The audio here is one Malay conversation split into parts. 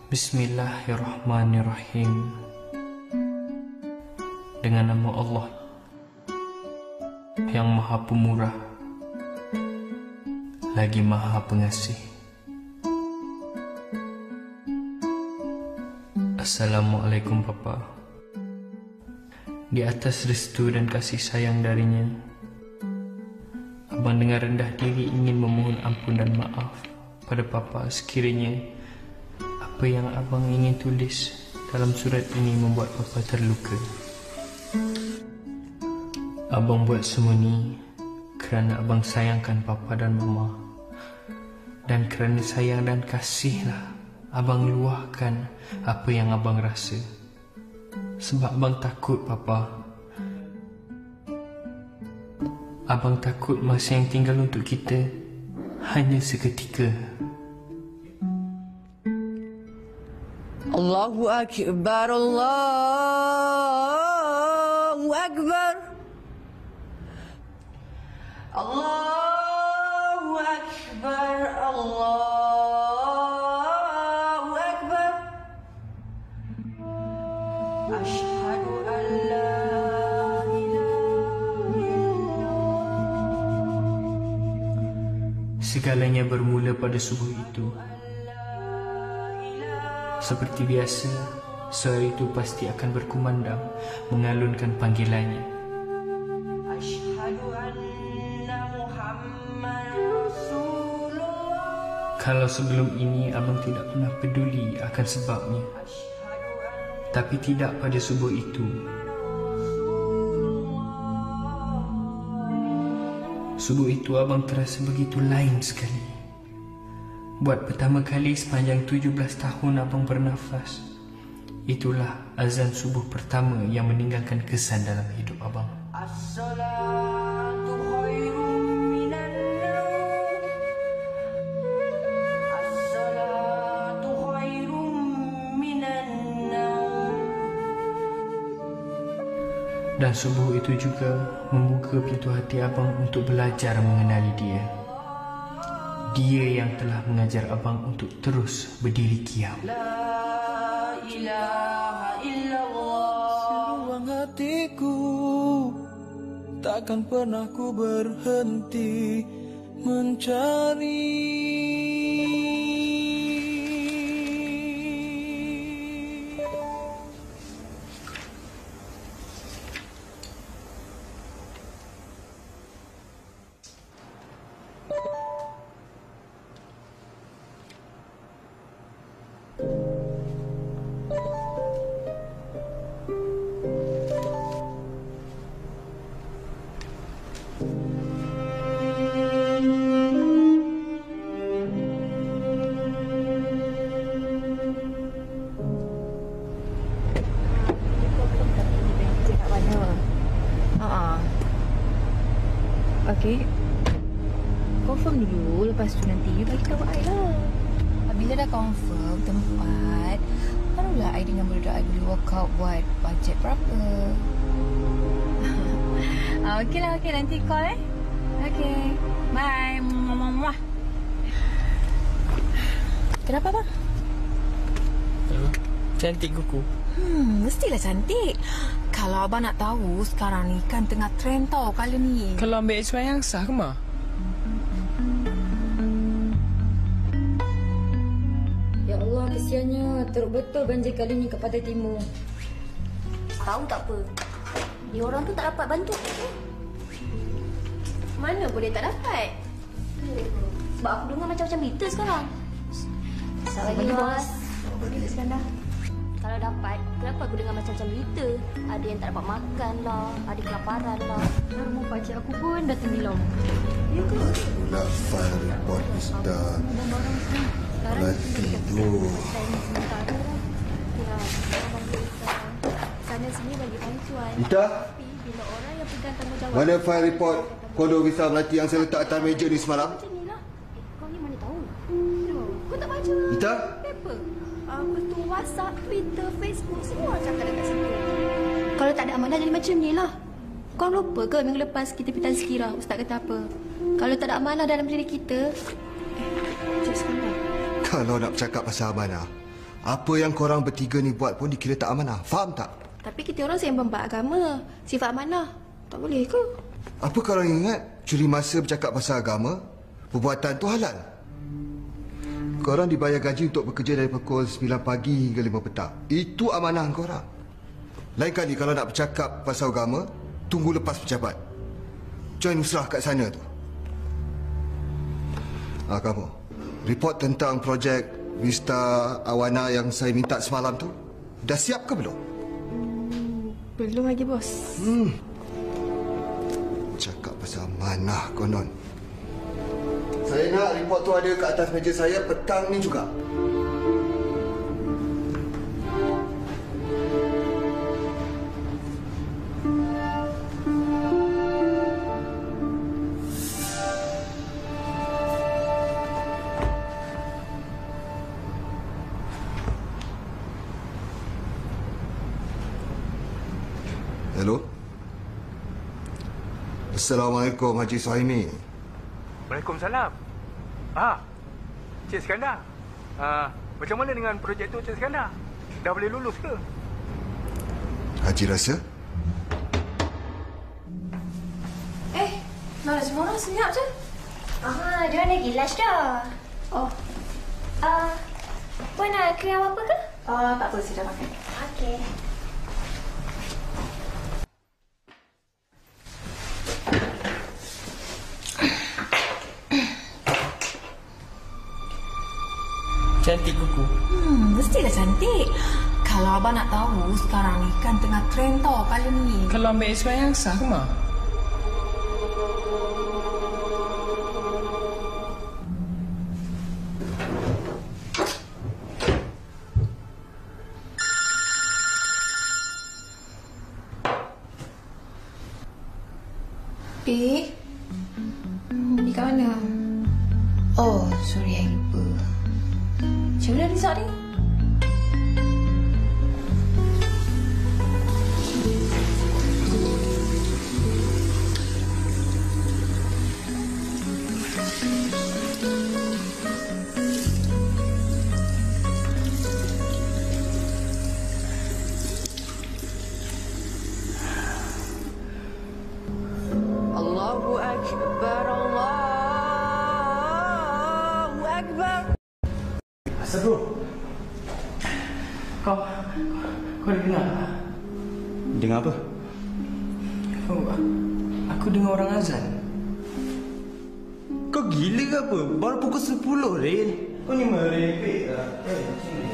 Bismillahirrahmanirrahim. Dengan nama Allah yang Maha Pemurah lagi Maha Pengasih. Assalamualaikum Papa. Di atas restu dan kasih sayang darinya, Abang dengan rendah diri ingin memohon ampun dan maaf pada Papa sekiranya apa yang Abang ingin tulis dalam surat ini membuat Papa terluka. Abang buat semua ni kerana Abang sayangkan Papa dan Mama, dan kerana sayang dan kasihlah Abang luahkan apa yang Abang rasa. Sebab Abang takut Papa. Abang takut masa yang tinggal untuk kita hanya seketika. Allahu Akbar, Allahu Akbar, Allahu Akbar, Allahu Akbar. Asyhadu an la ilaha illallah. Segalanya bermula pada subuh itu. Seperti biasa, suara itu pasti akan berkumandang mengalunkan panggilannya. Asyhadu anna Muhammad Rasulullah. Kalau sebelum ini Abang tidak pernah peduli akan sebabnya, tapi tidak pada subuh itu. Subuh itu Abang terasa begitu lain sekali. Buat pertama kali sepanjang 17 tahun Abang bernafas, itulah azan subuh pertama yang meninggalkan kesan dalam hidup Abang. As-salatu khairum minan naum. As-salatu khairum minan naum. Dan subuh itu juga membuka pintu hati Abang untuk belajar mengenali Dia. Dia yang telah mengajar Abang untuk terus berdiri kiam. La ilaha illallah. Seruang hatiku, takkan pernah ku berhenti mencari. Okey. Confirm dulu, lepas tu nanti you bagi tahu I lah. Bila dah confirm tempat, barulah I dengan budak I boleh work out buat bajet berapa. Okey lah, okey, nanti call Okey. Bye. Muah. Kenapa bang? Cantik kuku. Mestilah cantik. Kalau abang nak tahu, sekarang ni kan tengah trend tau kali ni. Kalau ambil sembahyang sah ke mah? Ya Allah, kesiannya. Teruk betul banjir kali ni ke Pantai Timur. Tahu tak apa? Dia orang tu tak dapat bantu. Mana boleh tak dapat? Sebab aku dengar macam-macam berita sekarang. Salah lagi, bos. Boleh sekarang dah. Kalau dapat, kenapa aku dengar macam-macam berita? Ada yang tak dapat makan lah, ada kelaparan lah. Rumah pakcik aku pun dah tenggelam. Ya ke? Pula file report Ustaz. Pula tidur. Sana sini bagi bantuan. Ita, Tapi bila orang yang pegang tanggungjawab, mana file report Kondo Visa Melati yang saya letak atas meja ni semalam? macam ni lah. Kau ni mana tahu? Kau tak baca Ita? paper? Apa tu WhatsApp, Twitter, Facebook, semua cakap dekat situ. Kalau tak ada amanah jadi macam ni lah. Kau lupa ke minggu lepas kita pergi tazkirah, Ustaz kata apa? Kalau tak ada amanah dalam diri kita... Cik sebentar. Kalau nak bercakap pasal amanah, Apa yang korang bertiga ni buat pun dikira tak amanah. Faham tak? Tapi kita orang sembang agama. Sifat amanah. Tak boleh ke? Apa korang ingat curi masa bercakap pasal agama? Perbuatan tu halal. Korang dibayar gaji untuk bekerja dari pukul 9 pagi hingga 5 petang. Itu amanah korang. Lain kali kalau nak bercakap pasal agama, tunggu lepas pejabat. Join Nusrah kat sana tu. Kamu, report tentang projek Vista Awana yang saya minta semalam tu, dah siap ke belum? Belum lagi, bos. Cakap pasal amanah konon. Saya nak report tu ada kat atas meja saya petang ni juga. Hello? Assalamualaikum Haji Suhaimi. Waalaikumsalam. Cik Skandar. Macam mana dengan projek tu, Cik Skandar? Dah boleh lulus ke? Haji rasa? Mana semua orang senyap je? Dia nak gilas dah. Puan nak krim apa ke? Tak apa, saya dah makan. Okey. Cantik kuku. Mestilah cantik. Kalau abang nak tahu, sekarang ni kan tengah trend tau kali ni. Kalau ambil sembahyang sah ke mah? Bi kat mana? Oh, sorry, I lupa. Macam mana result ni? Allahu Akbar, Allahu Akbar. Asal bro? Kau dah dengar? Dengar apa? Aku dengar orang azan. Kau gila ke apa? Baru pukul 10, Rin. Kau ni merepek lah. Sini.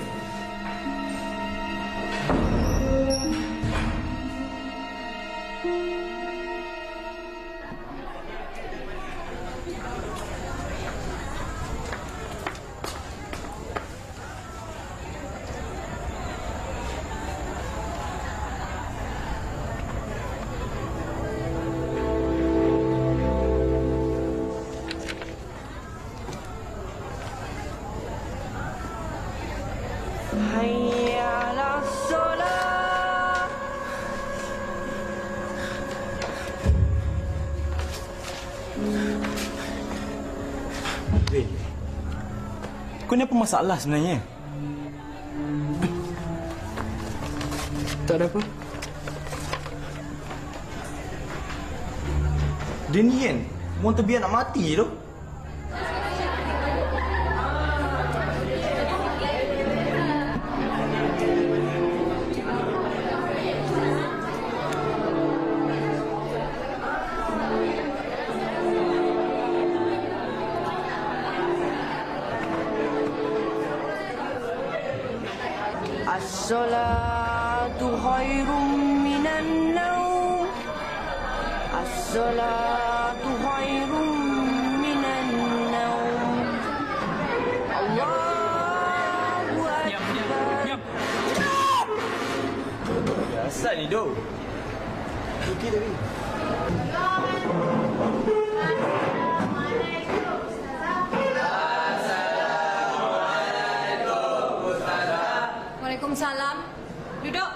Hayya 'alas salat. Rin, kau ni apa masalah sebenarnya? Tak ada apa. Dia ni kan, orang terbiar nak mati tu. As-salatu khairum minan naum. As-salatu khairum minan naum. Allahu Akbar. Asal ni doh. Okey tadi. Waalaikumsalam. Duduk.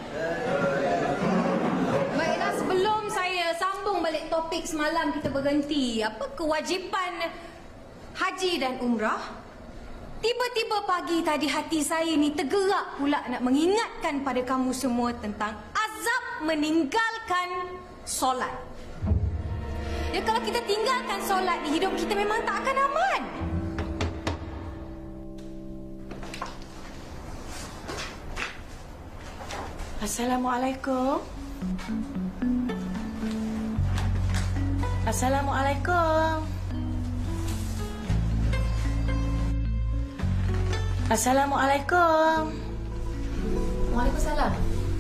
Baiklah, sebelum saya sambung balik topik semalam kita berhenti. Apa kewajipan haji dan umrah? Tiba-tiba pagi tadi hati saya ni tergerak pula nak mengingatkan pada kamu semua tentang azab meninggalkan solat. Ya, kalau kita tinggalkan solat di hidup kita memang tak akan aman. Assalamualaikum. Assalamualaikum. Assalamualaikum. Waalaikumsalam.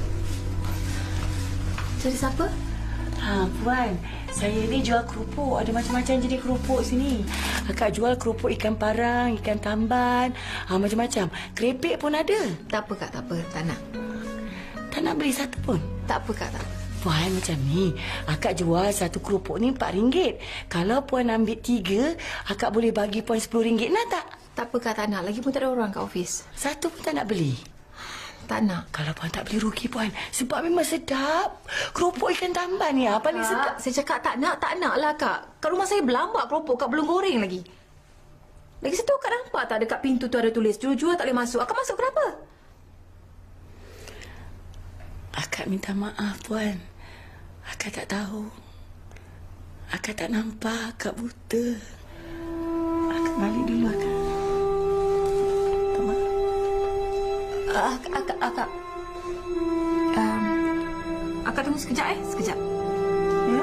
Cari siapa? Puan, saya ni jual kerupuk. Ada macam-macam jenis kerupuk sini. Akak jual kerupuk ikan parang, ikan tamban, macam-macam. Kerepek pun ada. Tak apa Kak, tak apa. Tak nak. Tak nak beli satu pun? Tak apa Kak, tak apa. Puan, macam ni. Akak jual satu kerupuk ni RM4. Kalau Puan ambil 3, akak boleh bagi Puan RM10. Nak tak? Tak apa Kak, tak nak. Lagipun tak ada orang kat ofis. Satu pun tak nak beli? Tak nak. Kalau Puan tak beli rugi Puan. Sebab memang sedap. Kerupuk ikan tamban ni paling sedap. Saya cakap tak nak lah Kak. Kat rumah saya berlambak kerupuk. Kak belum goreng lagi. Lagi satu Kak nampak tak dekat pintu tu ada tulis jual-jual tak boleh masuk. Akak masuk kenapa? Akak minta maaf Puan. Akak tak tahu. Akak tak nampak. Akak buta. Akak balik dulu Akak. Akak tunggu sekejap sekejap. Ya.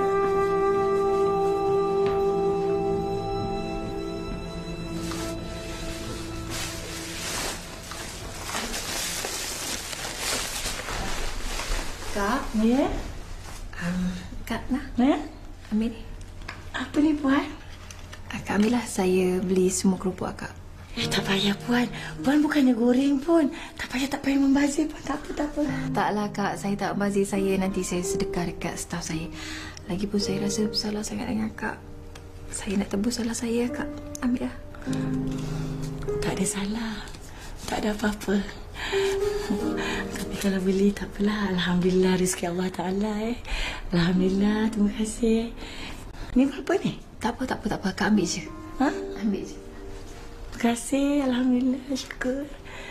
Kak. Ya. Kak nak. Ya. Ambil ni. Apa ni Puan? Akak ambillah, saya beli semua kerupuk akak. Tak payah Puan. Puan bukannya goreng pun. Tak payah membazir Puan. Tak apa. Taklah Kak, saya tak membazir. Nanti saya sedekah dekat staf saya. Lagipun saya rasa bersalah sangat dengan Kak. Saya nak tebus salah saya Kak. Ambil lah. Tak ada salah. Tak ada apa-apa. Tapi kalau beli tak apalah. Alhamdulillah rezeki Allah Ta'ala Alhamdulillah. Terima kasih. Ni berapa ni? Tak apa. Kak ambil je. Ha? Ambil je. Terima kasih. Alhamdulillah. Syukur.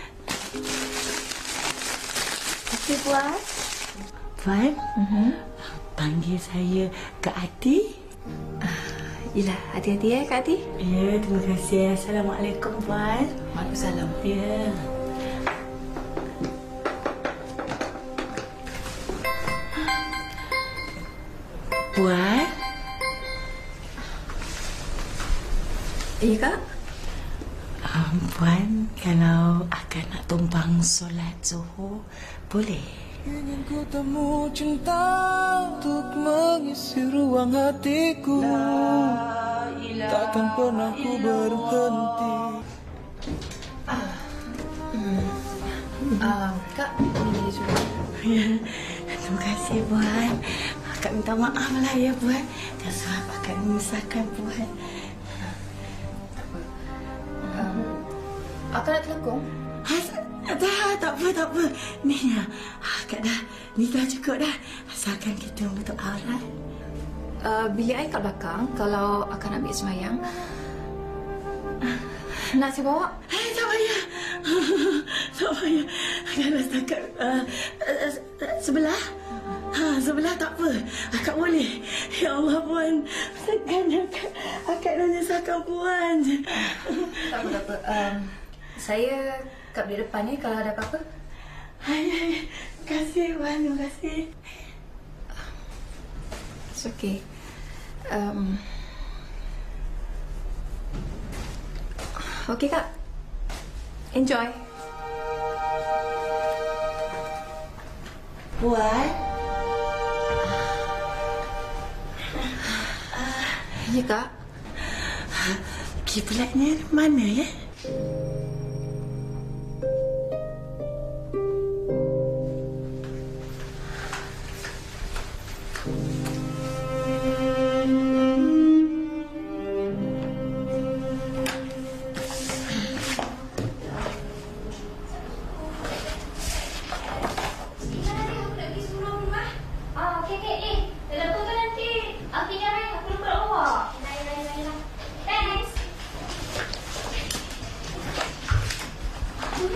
Okey, Puan. Puan? Panggil saya Kak Ati. Yelah, hati-hati Kak Ati. Ya, terima kasih. Assalamualaikum, Puan. Waalaikumsalam. Ya. Puan? Ya, Kak? Puan, kalau akan nak tumpang solat Zuhur, boleh? Ingin ku temu cinta untuk mengisi ruang hatiku. Takkan pernah ku berhenti. Kak, ini dia sudah. Ya, terima kasih Puan. Akak minta maaf lah ya Puan. Dan sebab akak menyusahkan Puan. Akak nak telekong? Tak apa. Ni akak dah. Ni dah cukup dah. Asalkan kita untuk aurat. Bilik air kat belakang. Kalau akak nak ambil semayang. Nak saya bawa? Tak payah. Kalau setakat sebelah. Sebelah tak apa. Akak boleh. Ya Allah Puan. Segan akak dah nyusahkan Puan. Tak apa. Saya kat bilik depan ni kalau ada apa-apa. Terima kasih Puan. Terima kasih. It's okay. Okey Kak. Enjoy. Puan. Ya Kak. Kiblatnya mana ya?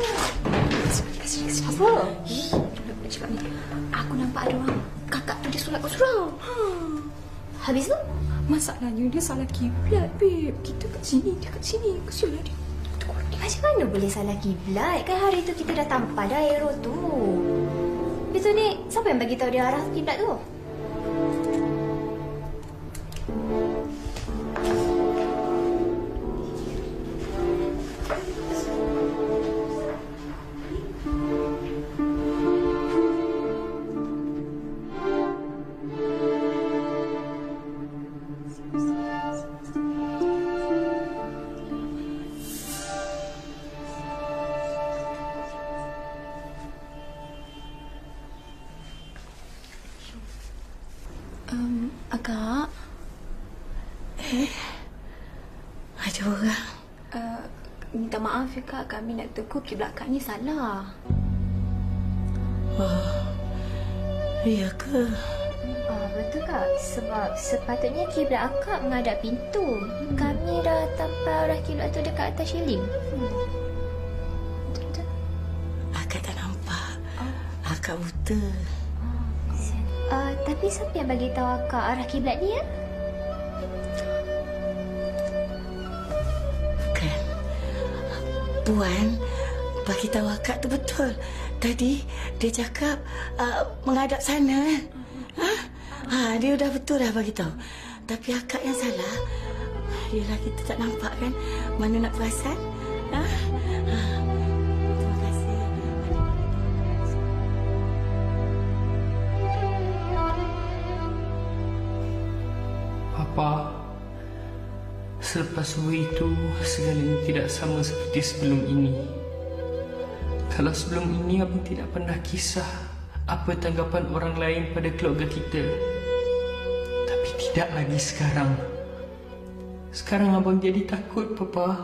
Apa? Nak cakap ni. Aku nampak ada orang kakak tu dia solat kat surau. Habis tu? Masalahnya dia salah kiblat, babe. Kita kat sini, dia kat sini. Kesianlah dia. Macam mana boleh salah kiblat? Kan hari tu kita dah tampar dah aero tu. Betul ni, siapa yang bagi tahu dia arah kiblat tu? Akak. Ada orang. Minta maaf ya kak, kami nak tegur kiblat kak ni salah. Oh, iya ke? Betul kak, sebab sepatutnya kiblat akak menghadap pintu. Kami dah tampar arah kiblat tu dekat atas shilling. Betul-betul. Akak tak nampak. Akak buta. Tapi siapa yang bagi tahu akak arah kiblat ni ya? Bukan. Puan bagi tahu akak tu betul. Tadi dia cakap menghadap sana. Dia dah betul dah bagi tahu. Tapi akak yang salah. Yelah kita tak nampak kan. Mana nak perasan? Terima kasih. Papa, selepas semua itu, segalanya tidak sama seperti sebelum ini. Kalau sebelum ini abang tidak pernah kisah apa tanggapan orang lain pada keluarga kita. Tapi tidak lagi sekarang. Sekarang abang jadi takut, Papa.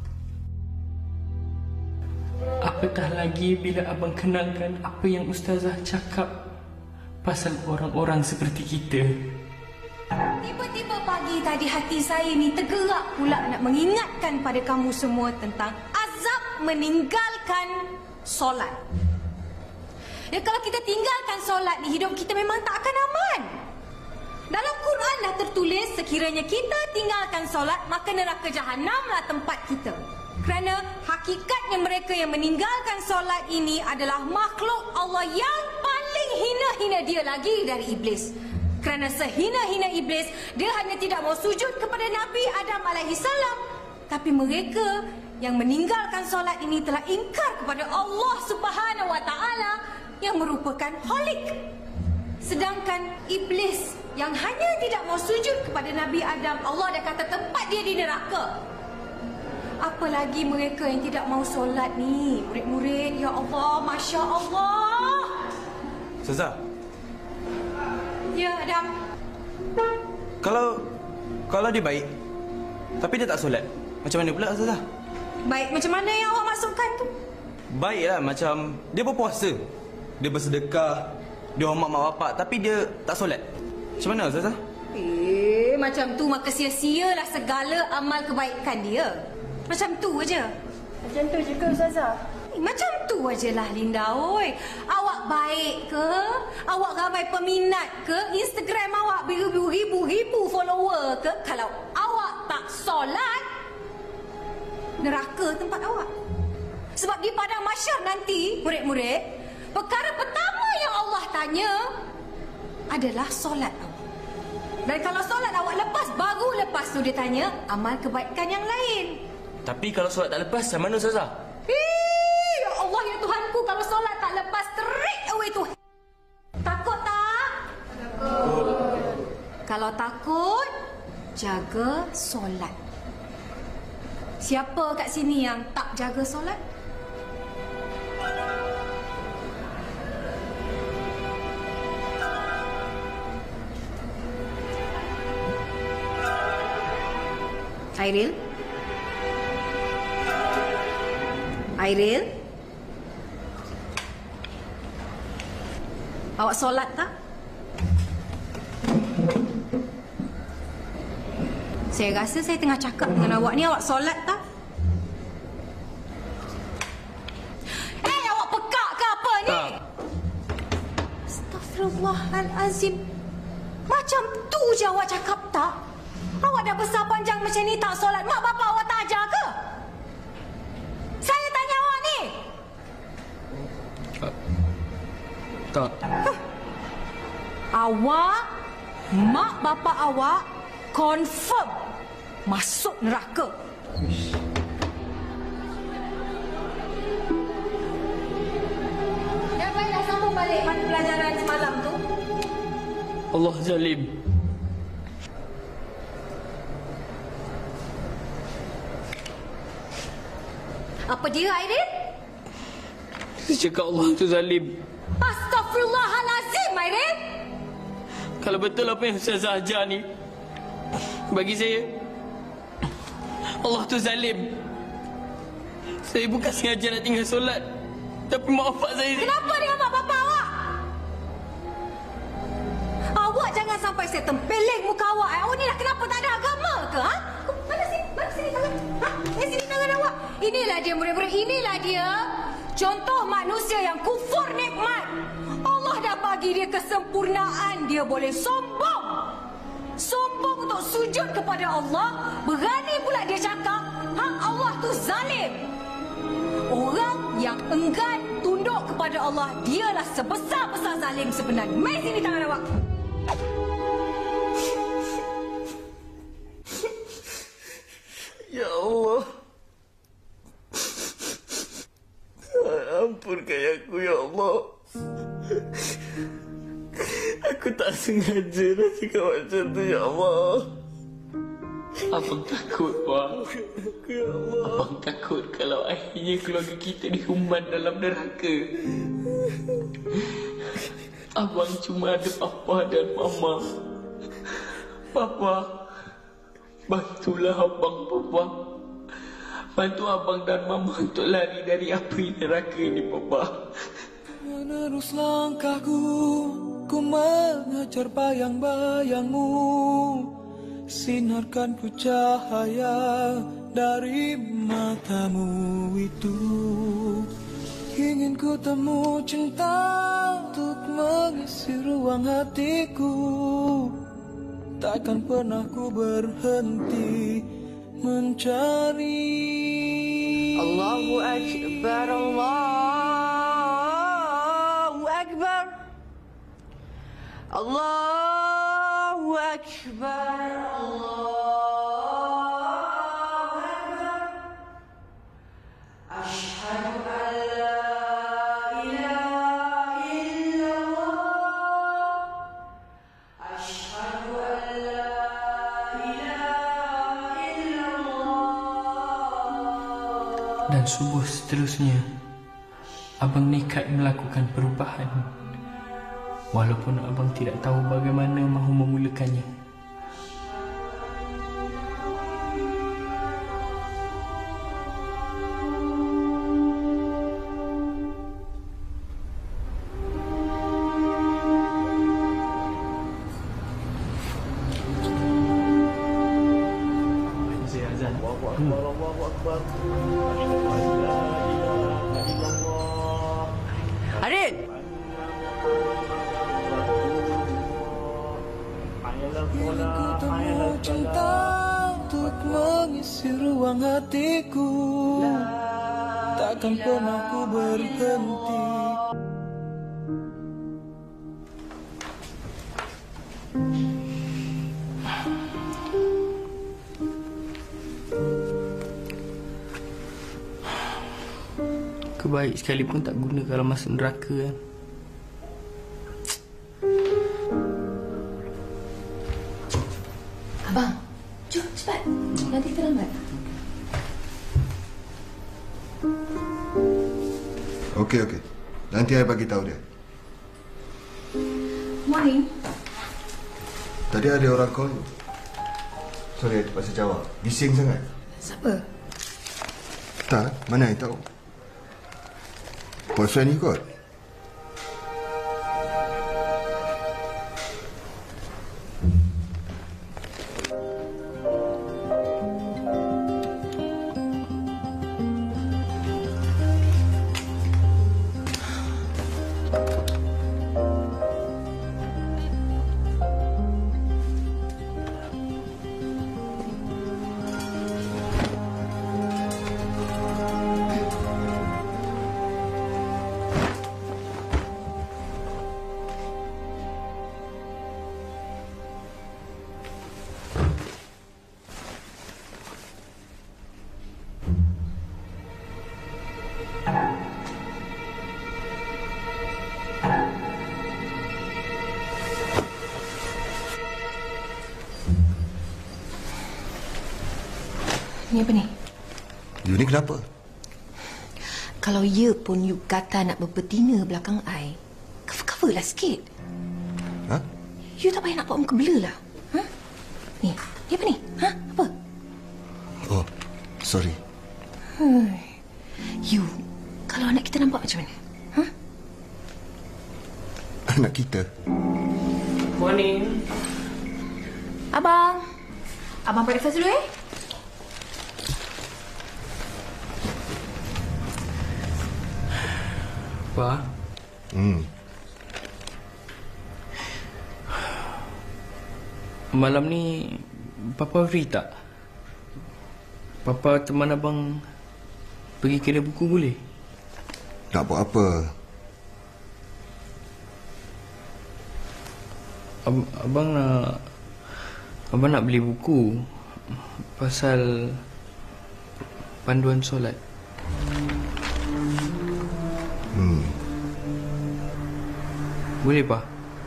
Apatah lagi bila abang kenalkan apa yang Ustazah cakap pasal orang-orang seperti kita. Tiba-tiba pagi tadi hati saya ni tergerak pula nak mengingatkan pada kamu semua tentang azab meninggalkan solat. Ya, kalau kita tinggalkan solat ni, hidup kita memang tak akan aman. Dalam Quran dah tertulis, sekiranya kita tinggalkan solat, maka neraka jahanamlah tempat kita. Kerana hakikatnya mereka yang meninggalkan solat ini adalah makhluk Allah yang paling hina-hina dia lagi dari iblis. Kerana sehina-hina iblis, dia hanya tidak mau sujud kepada Nabi Adam AS. Tapi mereka yang meninggalkan solat ini telah ingkar kepada Allah Subhanahu Wa Taala yang merupakan Khalik. Sedangkan iblis yang hanya tidak mau sujud kepada Nabi Adam, Allah dah kata tempat dia di neraka. Apalagi mereka yang tidak mau solat ni, murid-murid. Ya Allah, Masya Allah. Ustazah. Ya, Adam. Kalau dia baik, tapi dia tak solat, macam mana pula, Ustazah? Baik, macam mana yang awak maksudkan tu? Baiklah, macam dia berpuasa, dia bersedekah, dia hormat mak bapak, tapi dia tak solat. Macam mana, Ustazah? Macam tu maka sia-sialah segala amal kebaikan dia. Macam tu aja. Macam tu je ke, Ustazah? Macam tu ajalah Linda, oi. Awak baik ke? Awak ramai peminat ke? Instagram awak beribu-ribu follower ke? Kalau awak tak solat, neraka tempat awak. Sebab di padang mahsyar nanti, murid-murid, perkara pertama yang Allah tanya adalah solat awak. Dan kalau solat awak lepas, baru lepas tu dia tanya amal kebaikan yang lain. Tapi kalau solat tak lepas, macam mana, Ustazah? Ya Allah, ya Tuhanku, kalau solat tak lepas, straight away tu. Takut tak? Takut. Kalau takut, jaga solat. Siapa kat sini yang tak jaga solat? Airil? Airil? Awak solat tak? Saya rasa saya tengah cakap dengan awak ni, awak solat tak? Astaghfirullahalazim. Macam tu je awak cakap tak? Awak dah besar panjang macam ni tak solat. Mak bapak awak tak ajar ke? Saya tanya awak ni. Tak. Awak, mak bapak awak confirm masuk neraka. Dah baiklah sambung balik pada pelajaran semalam tu. Allah zalim. Apa dia, Aidil? Dia cakap Allah tu zalim. Astaghfirullahalazim, Aidil. Kalau betul apa yang Ustazah ajar ni, bagi saya, Allah tu zalim. Saya bukan sengaja nak tinggal solat, tapi mak bapak saya... Kenapa dengan mak bapak awak? Awak jangan sampai saya tempeleng muka awak. Awak ni dah kenapa tak ada agama ke? Ha? Mana sini tangan? Ha? Sini tangan awak. Inilah dia murid-murid. Inilah dia contoh manusia yang kufur nikmat. Allah dah bagi dia kesempurnaan. Dia boleh sombong. Sombong untuk sujud kepada Allah. Berani pula dia cakap, Allah tu zalim. Orang yang enggan tunduk kepada Allah, dialah sebesar-besar zalim sebenarnya. Mai sini tangan awak. Ya Allah, ampunkan aku, ya Allah. Aku tak sengaja nak cakap macam tu, ya Allah. Abang takut, Bang. Ya Allah. Abang takut kalau akhirnya keluarga kita dihuman dalam neraka. Abang cuma ada papa dan mama. Papa, bantulah abang, Papa. Bantu abang dan mama untuk lari dari api neraka ini, Papa. Menerus langkahku, ku mengejar bayang-bayangmu. Sinarkan ku cahaya dari matamu itu. Ingin ku temu cinta untuk mengisi ruang hatiku. Takkan pernah ku berhenti mencari. Allahu Akbar, Allahu Akbar, Allahu Akbar, Allahu Akbar. Asyhadu an la ilaha illallah. Asyhadu an la ilaha illallah. Dan subuh seterusnya, abang nekat melakukan perubahan. Walaupun abang tidak tahu bagaimana mahu memulakannya. Arin! Ingin ku temu cinta untuk mengisi ruang hatiku. Takkan pernah ku berhenti. Kebaik sekalipun tak guna kalau masuk neraka, kan? Abang, jom cepat. Nanti terlambat. Okey. Nanti saya bagi tahu dia. Morning. Tadi ada orang call. Sorry, terpaksa jawab. Bising sangat. Siapa? Tak, mana saya tahu. Boyfriend ni kot. Ni apa ni? You ni kenapa? Kalau ya pun you kata nak berbetina belakang I, cover lah sikit. Ha? You tak payah nak buat muka blur lah. Ha? Ni apa ni? Ha? Apa? Oh, sorry. You, kalau anak kita nampak macam mana? Ha? Anak kita? Morning. Abang. Abang breakfast dulu Pa. Malam ni Papa free tak? Papa teman abang pergi kedai buku boleh? Nak buat apa? Abang nak beli buku pasal panduan solat. Boleh, Pa?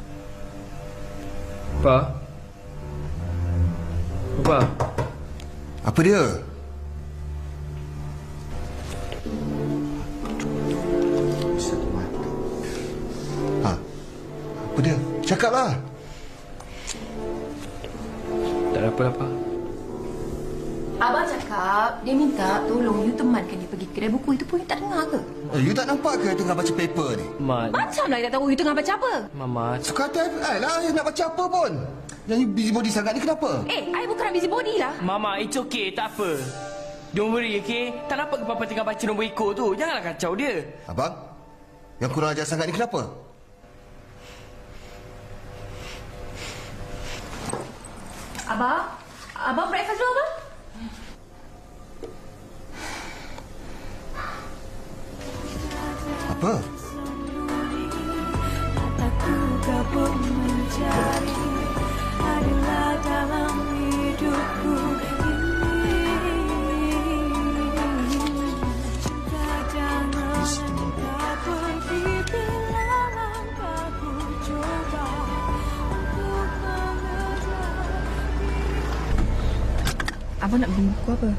Pa? Pa? Apa dia? Ha? Apa dia? Cakaplah. Tak ada apa-apa, Pa. Abang cakap dia minta tolong you temankan dia pergi kedai buku. Itu pun you tak dengar ke? You tak nampak ke tengah baca paper ni? Macam lah you tak tahu you tengah baca apa? Mama. Suka hati I lah nak baca apa pun. Yang you busybody sangat ni kenapa? I bukan nak busybody lah. Mama, it's okay. Tak apa. Don't worry, okay? Tak nampak ke Papa tengah baca nombor ikut tu? Janganlah kacau dia. Abang, yang kurang ajar sangat ni kenapa? Abang breakfast dulu, Abang? Apa? Aku gabung mencari adalah dalam hidupku ini. Cinta jangan engkau pergi bila langkahku coba untuk mengejar. Abang nak beli buku apa?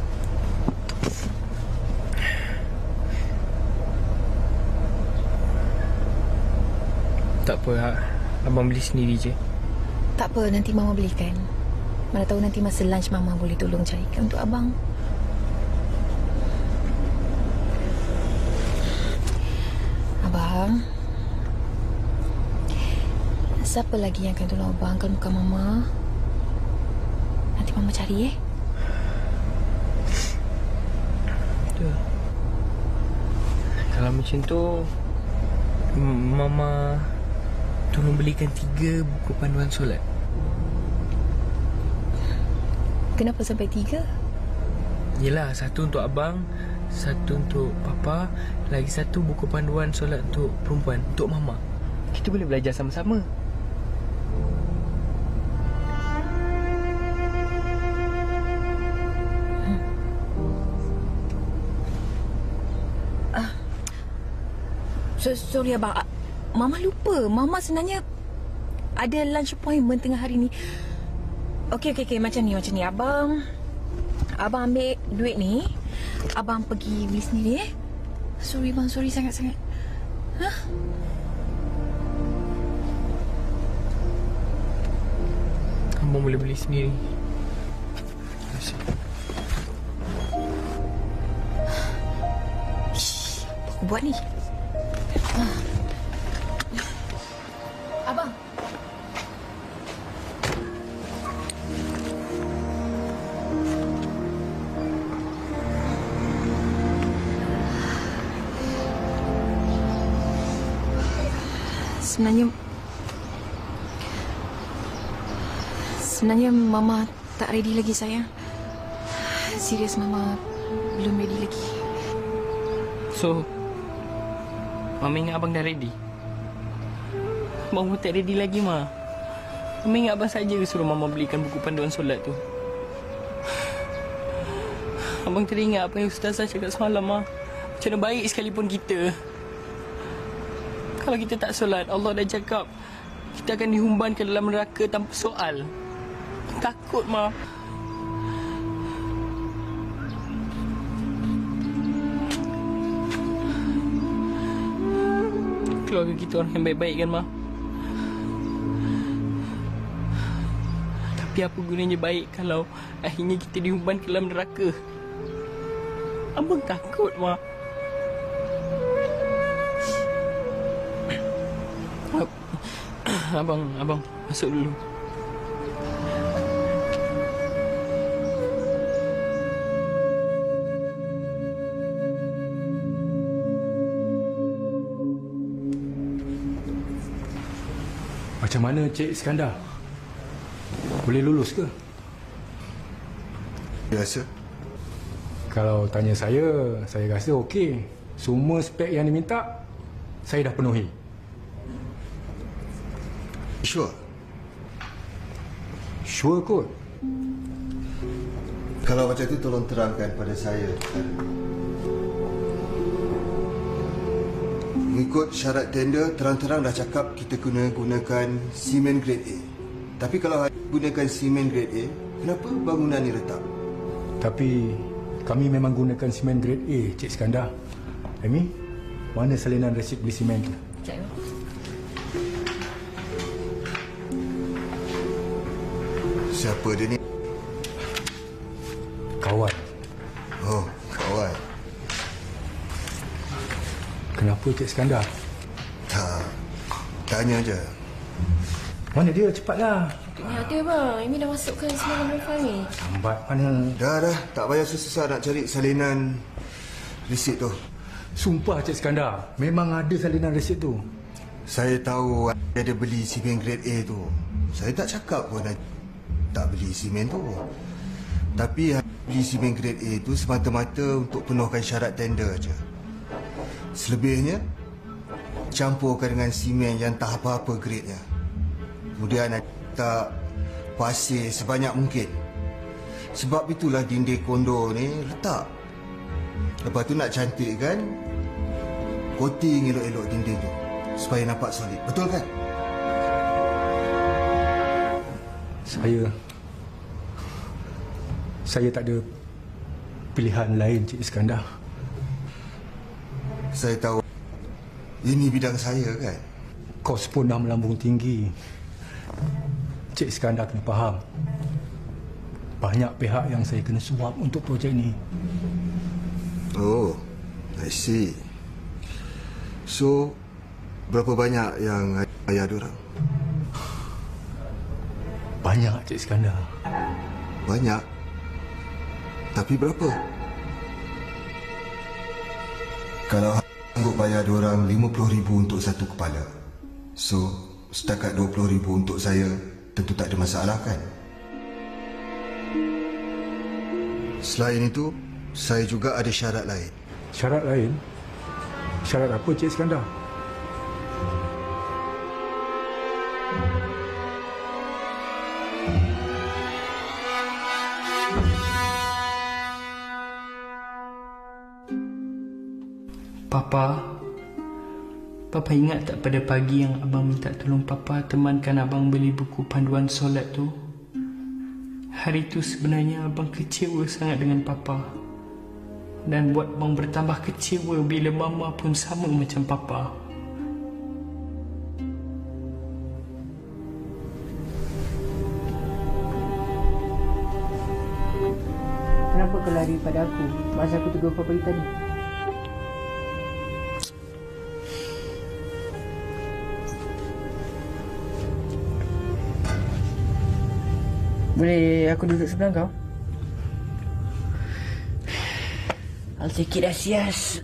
Tak apa, Abang beli sendiri je. Tak apa, nanti Mama belikan. Mana tahu nanti masa lunch Mama boleh tolong carikan untuk Abang. Abang, siapa lagi yang akan tolong Abang kalau bukan Mama? Nanti Mama cari, Betul. Kalau macam tu, Mama tolong belikan 3 buku panduan solat. Kenapa sampai 3? Yelah, 1 untuk abang, 1 untuk papa, lagi 1 buku panduan solat untuk perempuan, untuk mama. Kita boleh belajar sama-sama. Sorry abang, Mama lupa. Mama sebenarnya ada lunch appointment tengah hari ni. Okey. Macam ni. Abang ambil duit ni. Abang pergi beli sendiri, Sorry bang, sorry sangat-sangat. Hah? Abang boleh beli sendiri. Terima kasih. Apa aku buat ni? Abang. Sebenarnya Mama tak ready lagi, sayang. Serius, Mama belum ready lagi. So, Mama ingat abang dah ready? Abang pun tak ready lagi, Ma. Mama ingat abang saja suruh Mama belikan buku panduan solat tu. Abang teringat apa yang Ustazah cakap semalam, Ma. Macam mana baik sekalipun kita, kalau kita tak solat, Allah dah cakap kita akan dihumban ke dalam neraka tanpa soal. Takut, Ma. keluarga kita orang yang baik-baik kan, Ma? Tapi apa gunanya baik kalau akhirnya kita diumpan ke dalam neraka? Abang takut, Ma. Abang masuk dulu. Macam mana Cik Iskandar? Boleh lulus ke? Biasa. Kalau tanya saya rasa okey. Semua spek yang diminta, saya dah penuhi. Sure. Sure kot. Kalau macam tu tolong terangkan pada saya. Mengikut syarat tender, terang-terang dah cakap kita kena gunakan simen grade A. Tapi kalau gunakan simen grade A, kenapa bangunan ni retak? Tapi kami memang gunakan simen grade A, Cik Iskandar. Amy, mana salinan resit beli simen tu? Sekejap. Siapa dia ni? Kawan. Oh, kawan. Kenapa Cik Iskandar? Tak. Tanya je. Mana dia? Cepatlah. Ni ada bang. Amy dah masukkan semalam profil ni. Lambat mana? Dah. Tak payah susah-susah nak cari salinan resit tu. Sumpah Cik Iskandar, memang ada salinan resit tu. Saya tahu dia ada beli simen grade A tu. Saya tak cakap pun tak beli simen tu. Tapi beli simen grade A tu semata-mata untuk penuhkan syarat tender je. Selebihnya, campurkan dengan simen yang tak apa-apa grade-nya. Kemudian tak pasir sebanyak mungkin. Sebab itulah dinding kondo ni retak. Lepas tu nak cantikkan, coating elok-elok dinding tu supaya nampak solid. Betul kan? Saya tak ada pilihan lain, Cik Iskandar. Saya tahu ini bidang saya kan. Kos pun dah melambung tinggi. Cik Iskandar kena faham. Banyak pihak yang saya kena suap untuk projek ni. Oh, I see. So, berapa banyak yang bayar diorang? Banyak, Cik Iskandar. Banyak? Tapi berapa? Kalau sanggup bayar diorang RM50,000 untuk satu kepala. So, setakat RM20,000 untuk saya, tentu tak ada masalah kan? Selain itu, saya juga ada syarat lain. Syarat lain? Syarat apa, Cik Iskandar? Papa ingat tak pada pagi yang abang minta tolong Papa temankan abang beli buku panduan solat tu? Hari tu sebenarnya abang kecewa sangat dengan Papa. Dan buat abang bertambah kecewa bila Mama pun sama macam Papa. Kenapa kau lari pada aku masa aku tegur kau pagi tadi? Boleh aku duduk sebelah kau? I'll take it as yes.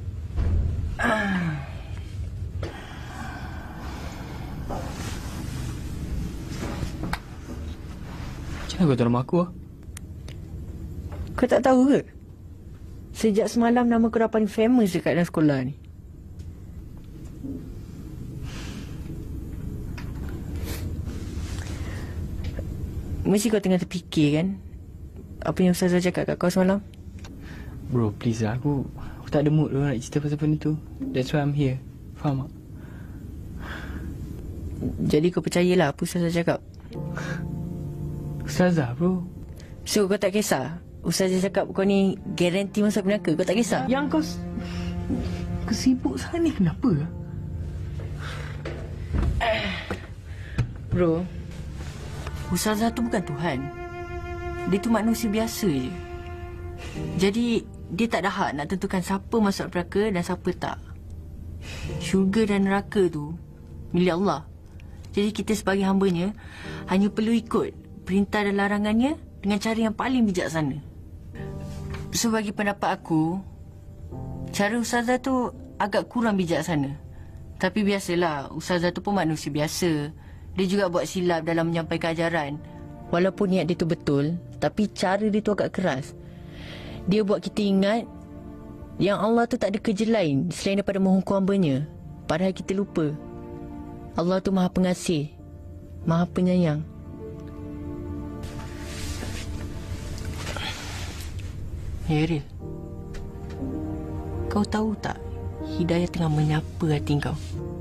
Macam mana kau tahu nama aku? Kau tak tahu ke? Sejak semalam nama kau dah paling famous dekat dalam sekolah ni. Mesti kau tengah terfikir kan apa yang Ustazah cakap kat kau semalam? Bro, please lah. Aku tak ada mood nak cerita pasal benda tu. That's why I'm here. Faham tak? Jadi kau percayalah apa Ustazah cakap? Ustazah, bro. So kau tak kisah? Ustazah cakap kau ni garanti masuk neraka. Kau tak kisah? Yang kau sibuk sana ni kenapa? Bro, Ustazah tu bukan Tuhan. Dia tu manusia biasa je. Jadi, dia tak ada hak nak tentukan siapa masuk neraka dan siapa tak. Syurga dan neraka tu milik Allah. Jadi kita sebagai hambanya hanya perlu ikut perintah dan larangannya dengan cara yang paling bijaksana. So, bagi pendapat aku, cara Ustazah tu agak kurang bijaksana. Tapi biasalah, Ustazah tu pun manusia biasa. Dia juga buat silap dalam menyampaikan ajaran. Walaupun niat dia tu betul, tapi cara dia tu agak keras. Dia buat kita ingat yang Allah tu tak ada kerja lain selain daripada menghukum hambanya. Padahal kita lupa, Allah tu Maha Pengasih, Maha Penyayang. Hey Ariel, kau tahu tak Hidayah tengah menyapa hati kau?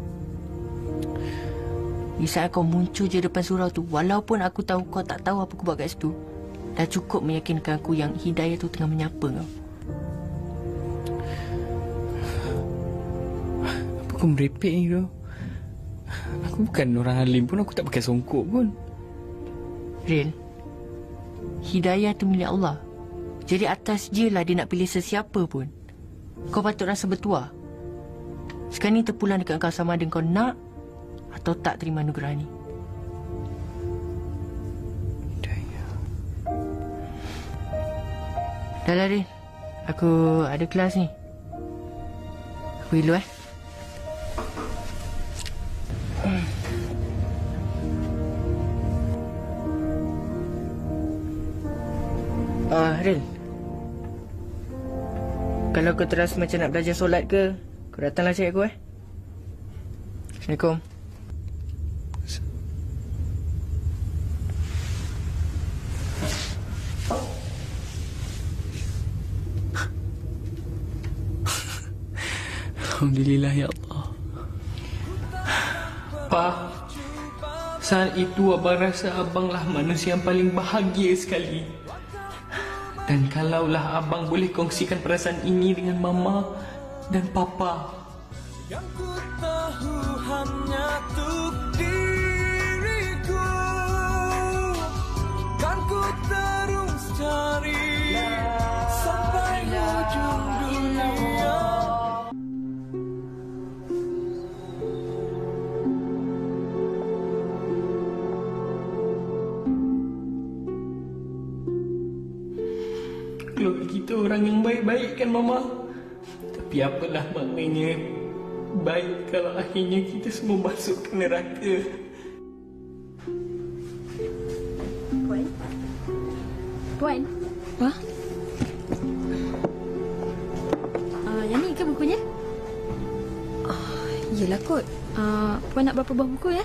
Di saat kau muncul je depan surau tu, walaupun aku tahu kau tak tahu apa aku buat kat situ, dah cukup meyakinkan aku yang Hidayah tu tengah menyapa kau. Apa kau merepek ni kau? Aku bukan orang alim pun, aku tak pakai songkok pun. Real, Hidayah tu milik Allah. Jadi atas je lah dia nak pilih sesiapa pun. Kau patut rasa bertuah. Sekarang ni terpulang dekat kau sama ada kau nak atau tak terima anugerah ni. Dah lah, Rin. Aku ada kelas ni. Aku pergi dulu, Rin. Kalau kau terasa macam nak belajar solat ke, kau datanglah cari aku, Assalamualaikum. Alhamdulillah ya Allah. Pak, saat itu abang rasa abanglah manusia yang paling bahagia sekali. Dan kalaulah abang boleh kongsikan perasaan ini dengan mama dan papa. Yang ku tahu hanya untuk diriku, kan ku terus cari sampai ujung dunia. Keluarga kita orang yang baik-baik kan Mama? Tapi apalah maknanya baik kalau akhirnya kita semua masuk ke neraka. Puan? Puan? Wah? Yang ni ke bukunya? Yelah kot. Puan nak berapa buah buku ya?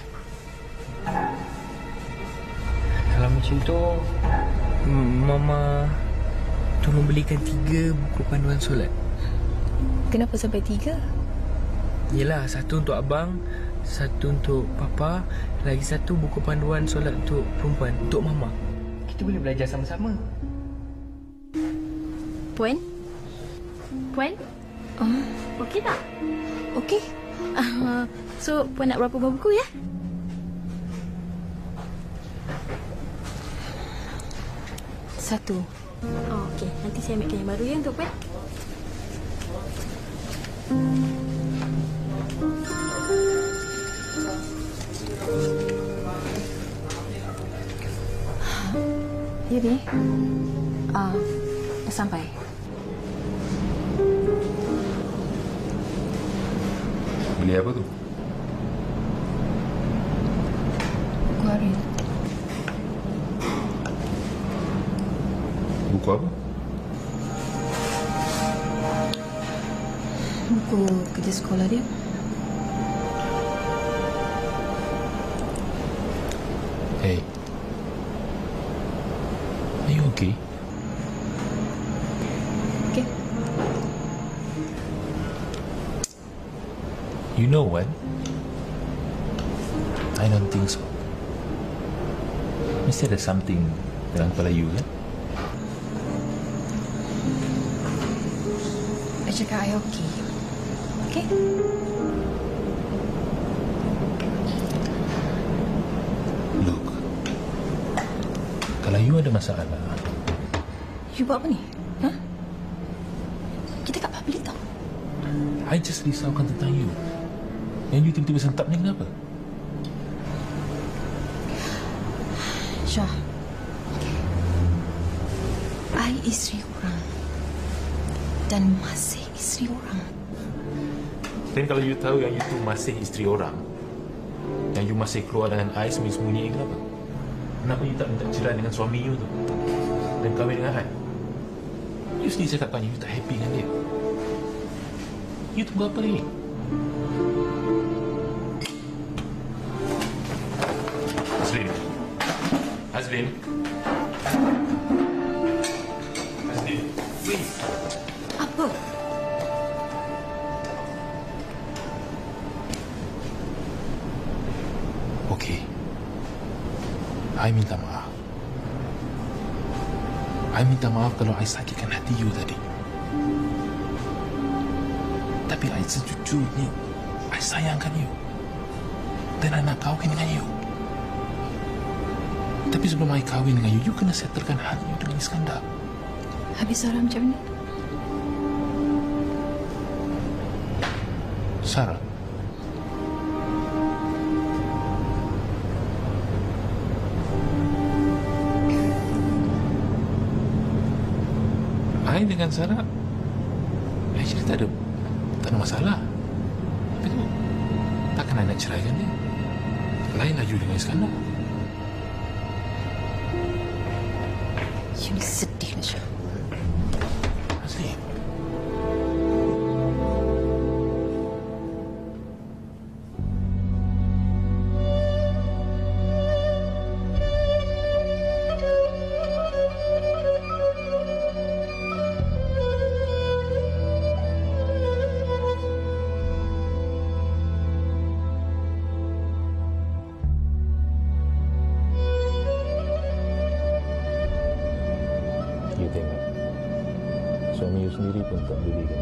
Kalau macam tu, Mama tolong belikan 3 buku panduan solat. Kenapa sampai 3? Yelah, 1 untuk abang, 1 untuk papa, lagi 1 buku panduan solat untuk perempuan, untuk Mama. Kita boleh belajar sama-sama. Puan? Puan? Okey tak? Okey. So, Puan nak berapa buah buku ya? Satu. Okey. Nanti saya ambilkan yang baru ya untuk Puan. Ya, Bi. Dah sampai. Beli apa tu? Buku Ariel. Buku apa? Buku kerja sekolah dia. Hey. Are you okay? Okay. You know what? I don't think so. Mesti ada something dalam kepala you, kan? I cakap I okey. Okey? Kalau you ada masalah, You buat apa ni? Ha? Kita kat public tau. I just risaukan tentang you. Yang you tiba-tiba sentap ni kenapa? Syah, I isteri orang dan masih isteri orang. Dan kalau you tahu yang you tu masih isteri orang, yang you masih keluar dengan I sembunyi-sembunyi, kenapa? Kenapa you tak minta cerai dengan suami you tu dan kahwin dengan I? You sendiri cakap kan you tak happy dengan dia. You tunggu apa ni? Azlin. Azlin. Azlin, please. Apa? Okey. I minta maaf. I minta maaf kalau I sakitkan hati you tadi. Tapi I sejujurnya, I sayangkan you. Dan I nak kahwin dengan you. Tapi sebelum I kahwin dengan you kena settlekan hal you dengan Iskandar. Habis Sarah macam mana? Sarah? I dengan Sarah actually tak ada masalah. Tapi tu takkan I nak ceraikan dia. Lainlah you dengan Iskandar. You ni sedih lah, Syah. Azlin. You tengok, suami you sendiri pun tak berikan.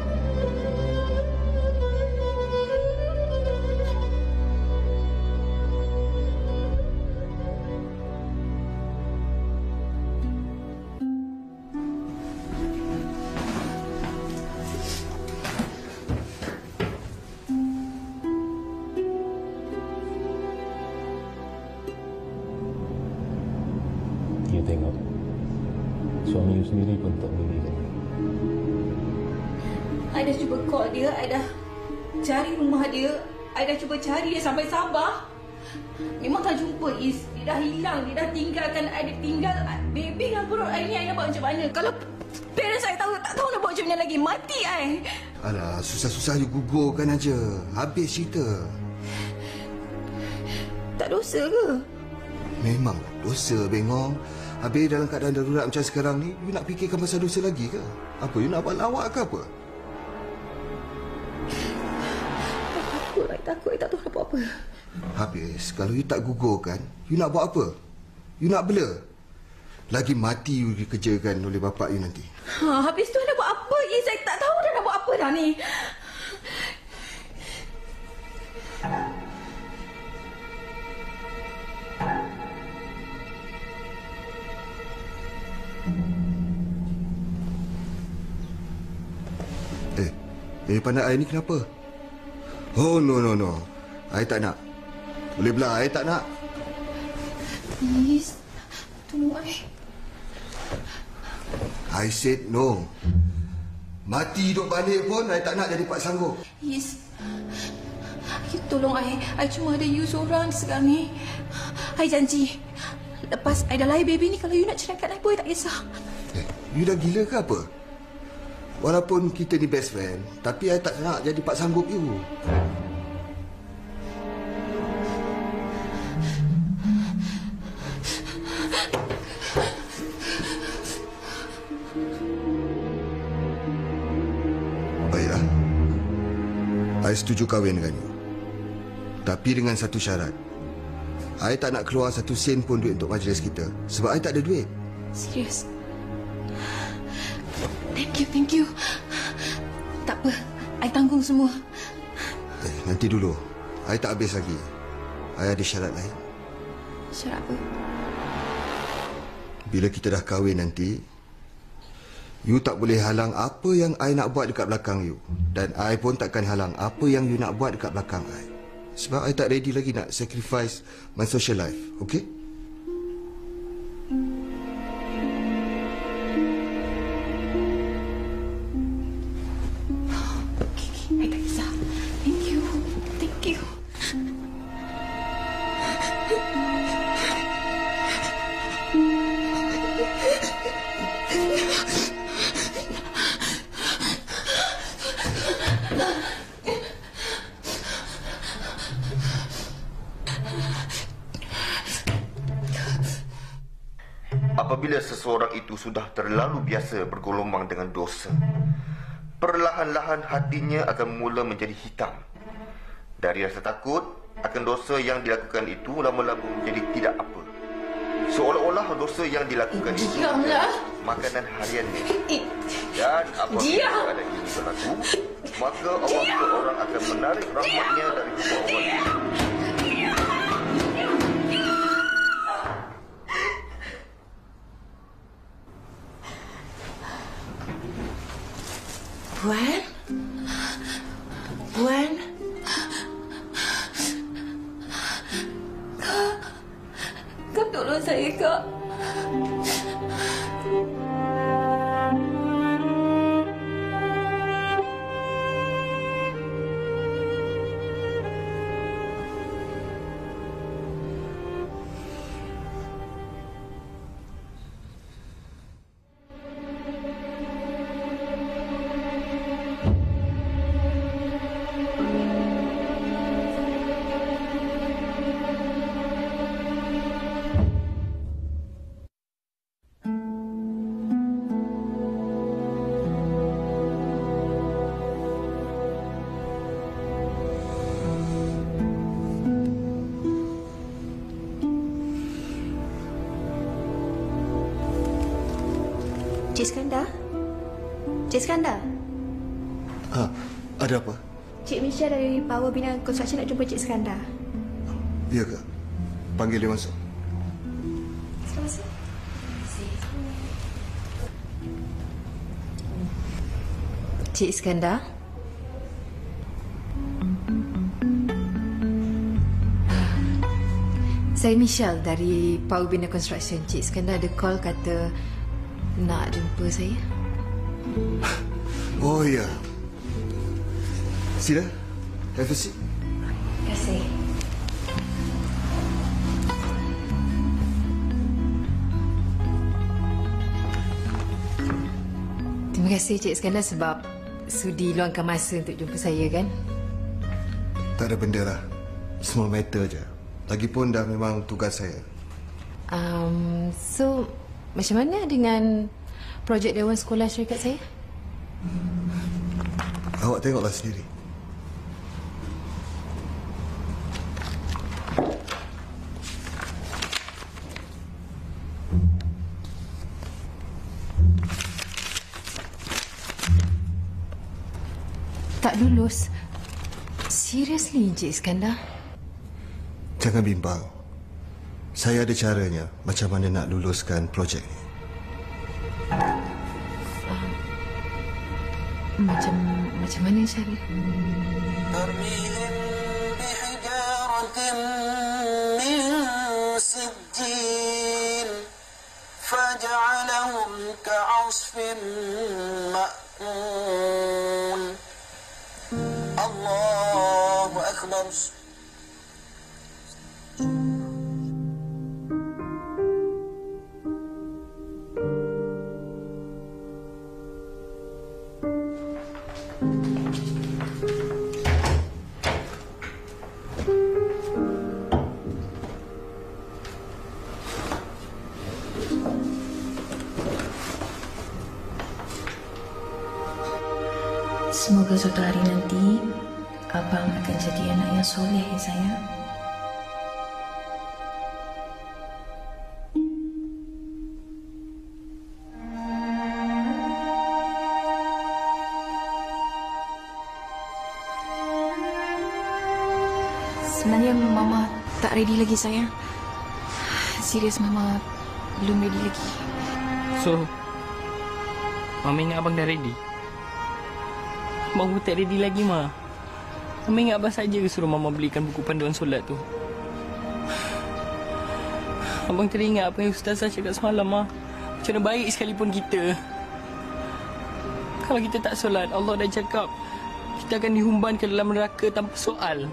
You tengok, suami you sendiri pun tak berikan. I dah cuba call dia, I dah cari rumah dia, I dah cuba cari dia sampai Sabah. Memang tak jumpa Is. Dia dah hilang, dia dah tinggalkan I, dia tinggal baby dengan perut I ni. I nak buat macam mana? Kalau parents I tahu, tak tahu nak buat macam mana lagi. Mati I. Alah, susah-susah you gugurkan aja. Habis cerita. Tak dosa ke? Memang dosa, Bengong. Habis dalam keadaan darurat macam sekarang ni, you nak fikirkan pasal dosa lagi ke? Apa, you nak buat lawak ke apa? Takut, I tak tahu nak buat apa. Habis, kalau you tak gugurkan, you nak buat apa? You nak bela? Lagi mati you dikerjakan oleh bapak you nanti. Habis tu I nak buat apa? Is, I tak tahu dah nak buat apa dah ni. Pandai I ni kenapa? Oh, no. I tak nak. Boleh belah, I tak nak. Please, tunggu I. I said no. Mati hidup balik pun, I tak nak jadi pak sanggup. Yes. You tolong I. I cuma ada you seorang sekarang ni. I janji. Lepas I dah lahir baby ni, kalau you nak ceraikan I pun, I tak kisah. You dah gila ke apa? Walaupun kita ni best friend, tapi I tak nak jadi pak sanggup you. Baiklah. I setuju kahwin dengan you. Tapi dengan satu syarat. I tak nak keluar satu sen pun duit untuk majlis kita. Sebab I tak ada duit. Serius? Thank you. Tak apa, I tanggung semua. Nanti dulu. I tak habis lagi. I ada syarat lain. Syarat apa? bila kita dah kahwin nanti, you tak boleh halang apa yang I nak buat dekat belakang you. Dan I pun takkan halang apa yang you nak buat dekat belakang I. Sebab I tak ready lagi nak sacrifice my social life, okay? I tak kisah. Thank you. Thank you. Apabila seseorang itu sudah terlalu biasa bergelombang dengan dosa, perlahan-lahan hatinya akan mula menjadi hitam. Dari rasa takut akan dosa yang dilakukan itu lama-lama menjadi tidak apa. Seolah-olah dosa yang dilakukan itu adalah makanan hariannya. Dan apabila ada ini berlaku, maka Allah orang akan menarik rahmatnya dari tubuh orang itu. Puan? Puan? Kak tolong saya, Kak. Cik Skandar? Cik Skandar? Ada apa? Cik Misha dari Power Bina Construction nak jumpa Cik Skandar. Ya ke? Panggil dia masuk. Selamat. Cik Skandar? Saya Michelle dari Power Bina Construction. Cik Skandar ada call kata nak jumpa saya. Oh ya. Sila, have a seat. Terima kasih. Terima kasih Cik Skandar sebab sudi luangkan masa untuk jumpa saya kan. Tak ada benda lah. Small matter je. Lagipun dah memang tugas saya. So, macam mana dengan projek Dewan Sekolah syarikat saya? Awak tengoklah sendiri. Tak lulus? Seriously, Encik Iskandar? Jangan bimbang. Saya ada caranya macam mana nak luluskan projek ni. Macam mana cara? فجعلهم كعصف مأكول الله أكبر. Semoga suatu hari nanti Abang akan jadi anak yang soleh ya sayang. Sebenarnya Mama tak ready lagi sayang. Serius Mama belum ready lagi. So, Mama ingat abang dah ready? Abang pun tak ready lagi, Ma. Mama ingat abang saja ke suruh Mama belikan buku panduan solat tu? Abang teringat apa yang Ustazah cakap semalam, Ma. Macam mana baik sekalipun kita, kalau kita tak solat, Allah dah cakap kita akan dihumban ke dalam neraka tanpa soal.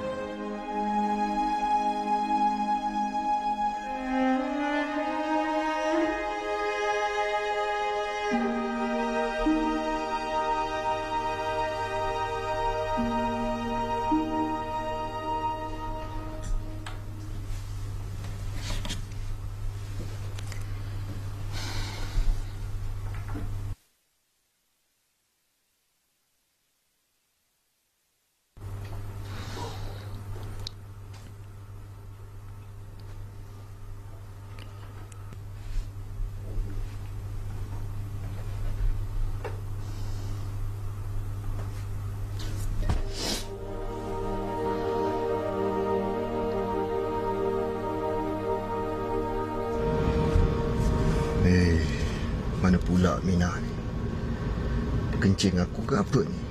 Mana pula Mina ni? Kencing aku ke apa ni?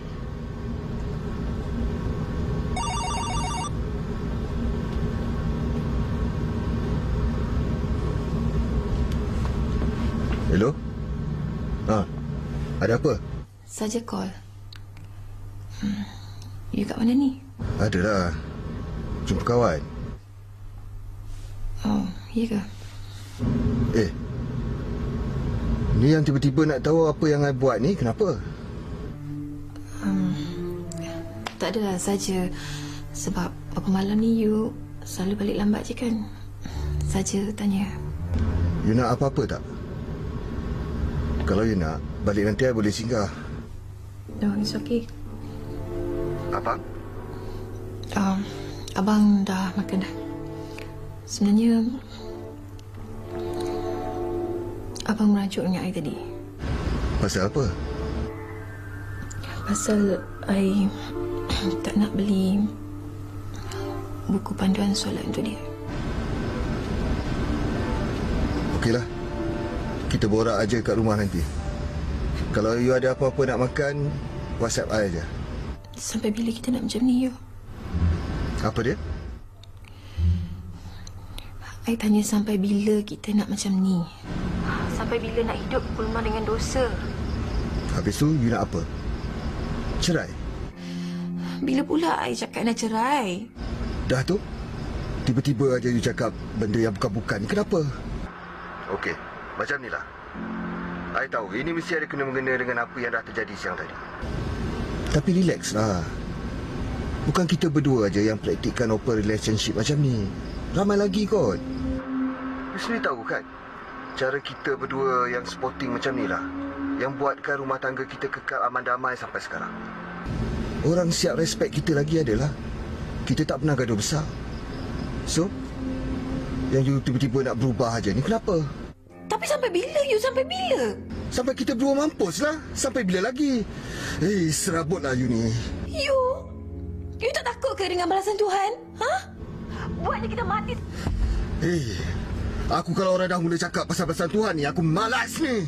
Hello? Ada apa? Saja call. You kat mana ni? Adalah. Jumpa kawan. Oh, ya ke? Ni yang tiba-tiba nak tahu apa yang I buat ni, kenapa? Tak adalah, saja. Sebab apa malam ni you selalu balik lambat je kan? Saja tanya. You nak apa-apa tak? Kalau you nak, balik nanti I boleh singgah. No, it's okay. Abang? Abang dah makan dah. Sebenarnya abang merajuk dengan I tadi. Pasal apa? Pasal I tak nak beli buku panduan solat untuk dia. Okeylah. Kita borak aja kat rumah nanti. Kalau you ada apa-apa nak makan, WhatsApp I aja. Sampai bila kita nak macam ni, you? Apa dia? I tanya sampai bila kita nak macam ni. Sampai bila nak hidup bergulma dengan dosa. Habis tu, you nak apa? Cerai? Bila pula I cakap nak cerai? Dah tu, tiba-tiba aja you cakap benda yang bukan-bukan. Kenapa? Okey, macam ni lah. I tahu, ini mesti ada kena-mengena dengan apa yang dah terjadi siang tadi. Tapi relax lah. Bukan kita berdua aja yang praktikkan open relationship macam ni. Ramai lagi kot. You sendiri tahu kan? Cara kita berdua yang sporting macam ni lah, yang buatkan rumah tangga kita kekal aman damai sampai sekarang. Orang siap respect kita lagi adalah kita tak pernah gaduh besar. So, yang you tiba-tiba nak berubah aja ni kenapa? Tapi sampai bila, you? Sampai bila? Sampai kita berdua mampus lah. Sampai bila lagi? Serabutlah you ni. You tak takut ke dengan balasan Tuhan? Ha? Buatnya kita mati. Aku kalau orang dah mula cakap pasal balasan Tuhan ni, aku malas ni.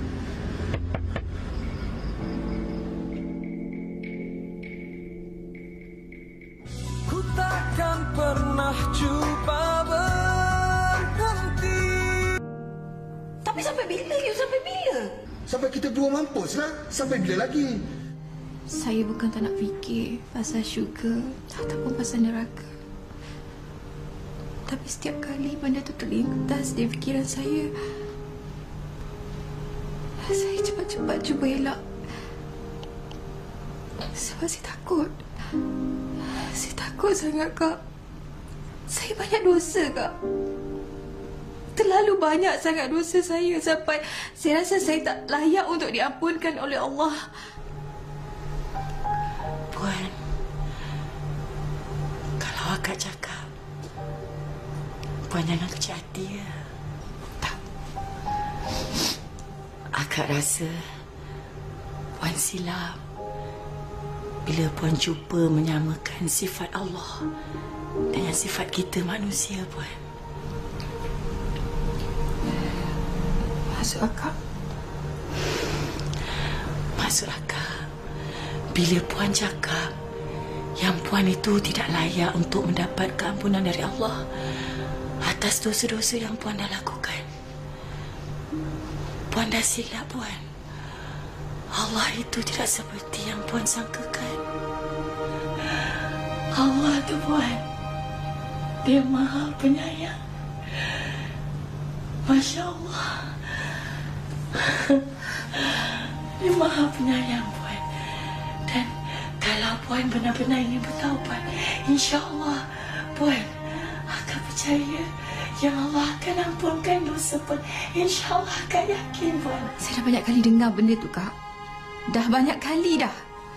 Ku takkan pernah cuba berhenti. Tapi sampai bila, you? Sampai bila? Sampai kita berdua mampus lah. Sampai bila lagi? Saya bukan tak nak fikir pasal syurga ataupun pasal neraka. Tapi setiap kali benda tu terlintas di fikiran saya cepat-cepat cuba elak. Sebab saya takut. Saya takut sangat, Kak. Saya banyak dosa, Kak. Terlalu banyak sangat dosa saya sampai saya rasa saya tak layak untuk diampunkan oleh Allah. Puan, kalau akak cakap, Puan jangan kecil hati ya. Tak. Akak rasa Puan silap bila Puan cuba menyamakan sifat Allah dengan sifat kita manusia, Puan. Maksud akak? Maksud akak, bila Puan cakap yang Puan itu tidak layak untuk mendapat keampunan dari Allah atas dosa-dosa yang Puan dah lakukan, Puan dah silap, Puan. Allah itu tidak seperti yang Puan sangkakan. Allah tu, Puan, Dia Maha Penyayang. Masya Allah. Dia Maha Penyayang, Puan. Dan kalau Puan benar-benar ingin bertaubat, insya-Allah, Puan akan percaya yang Allah akan ampunkan dosa Puan. InsyaAllah akak yakin, Puan. Saya dah banyak kali dengar benda tu, Kak. Dah banyak kali dah.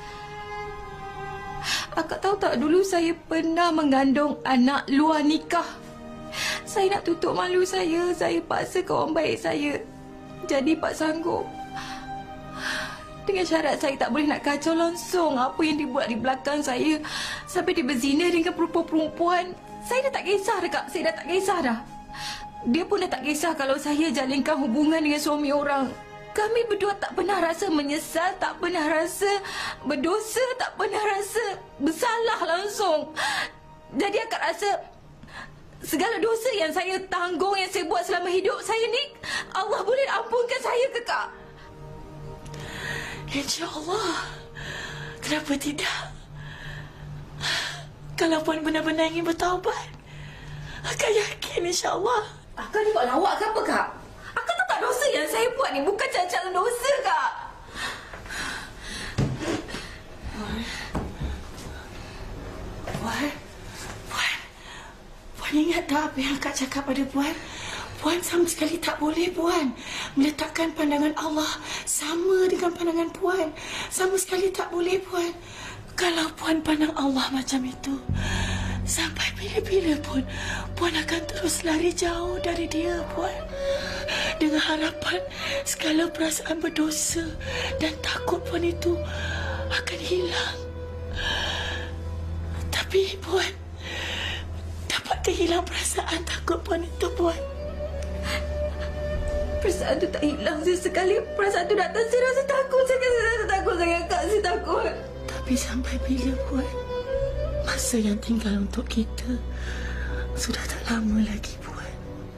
Akak tahu tak, dulu saya pernah mengandung anak luar nikah. Saya nak tutup malu saya paksa kawan baik saya jadi pak sanggup. Dengan syarat saya tak boleh nak kacau langsung apa yang dibuat di belakang saya sampai dia berzina dengan perempuan-perempuan. Saya dah tak kisah dah, Kak. Saya dah tak kisah dah. Dia pun dah tak kisah kalau saya jalinkan hubungan dengan suami orang. Kami berdua tak pernah rasa menyesal, tak pernah rasa berdosa, tak pernah rasa bersalah langsung. Jadi akak rasa segala dosa yang saya tanggung, yang saya buat selama hidup saya ni, Allah boleh ampunkan saya ke, Kak? InsyaAllah. Kenapa tidak? Kalau Puan benar-benar ingin bertaubat, akak yakin insyaAllah. Akak ni buat lawak ke apa, Kak? Akak tahu tak dosa yang saya buat ni bukan cacat dosa, Kak. Puan ingat tak apa yang akak cakap pada Puan? Puan sama sekali tak boleh, Puan, meletakkan pandangan Allah sama dengan pandangan Puan. Sama sekali tak boleh, Puan. Kalau Puan pandang Allah macam itu, sampai bila-bila pun Puan akan terus lari jauh dari Dia, Puan. Dengan harapan segala perasaan berdosa dan takut Puan itu akan hilang. Tapi Puan dapat kehilang perasaan takut Puan itu, Puan. Perasaan tu tak hilang. Sesekali perasaan tu datang, saya rasa takut. Saya rasa takut sangat, Kak. Saya takut. Tapi sampai bila, Puan? Masa yang tinggal untuk kita sudah tak lama lagi, Puan.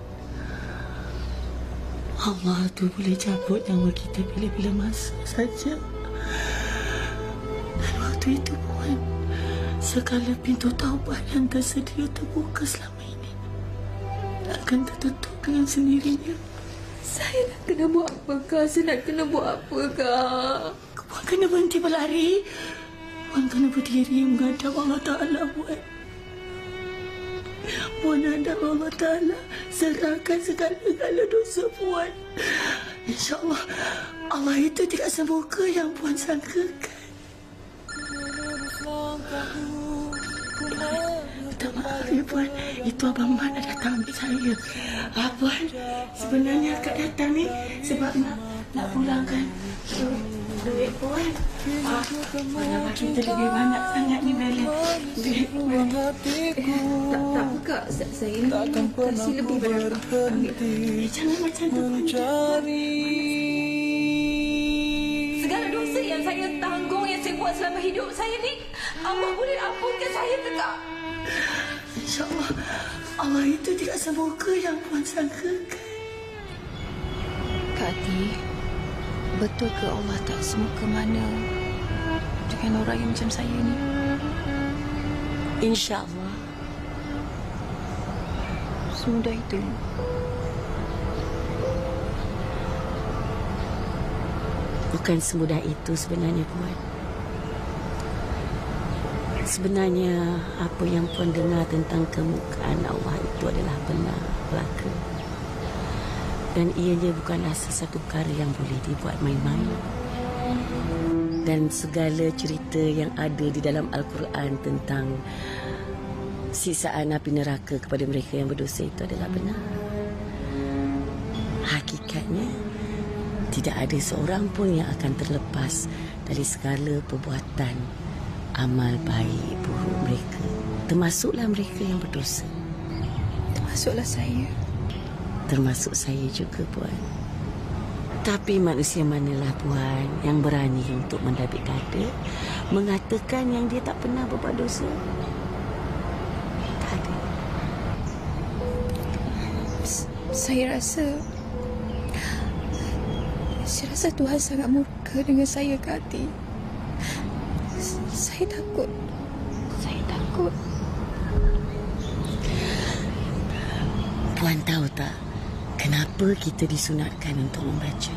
Allah tu boleh cabut nyawa kita bila-bila masa saja. Dan waktu itu, Puan, segala pintu taubat yang tersedia terbuka selama ini akan tertutup dengan sendirinya. Saya nak kena buat apa, Kak? Saya nak kena buat apa, Kak? Puan kena berhenti berlari. Puan kena berdiri menghadap Allah Ta'ala, Puan. Puan hadap Allah Ta'ala. Serahkan segala-gala dosa Puan. InsyaAllah Allah itu tidak semurka yang Puan sangkakan. Minta maaf ya, Puan. Itu Abang Man dah datang ambil saya. Puan, sebenarnya akak datang ni sebab nak pulangkan duit Puan. Mana kita lebih banyak sangat ni balance duit Puan. Tak apa, Kak. Saya ni kasih lebih banyak. Jangan macam tu, Puan. Segala dosa yang saya tanggung, yang saya buat selama hidup saya ni, Allah boleh ampunkan saya ke, Kak? InsyaAllah Allah itu tidak semurka yang Puan sangkakan. Kak Ati, betul ke Allah tak semurka mana dengan orang yang macam saya ni? InsyaAllah. Semudah itu. Bukan semudah itu sebenarnya, Puan. Sebenarnya apa yang Puan dengar tentang kemukaan Allah itu adalah benar belaka. Dan ianya bukanlah sesuatu perkara yang boleh dibuat main-main. Dan segala cerita yang ada di dalam Al-Quran tentang siksaan api neraka kepada mereka yang berdosa itu adalah benar. Hakikatnya, tidak ada seorang pun yang akan terlepas dari segala perbuatan amal baik buruk mereka, termasuklah mereka yang berdosa. Termasuklah saya. Termasuk saya juga, Puan. Tetapi manusia manalah Puan yang berani untuk mendabik dada, mengatakan yang dia tak pernah berbuat dosa? Tak ada. Saya rasa Tuhan sangat murka dengan saya, Kak Hati. Saya takut. Puan tahu tak kenapa kita disunatkan untuk membaca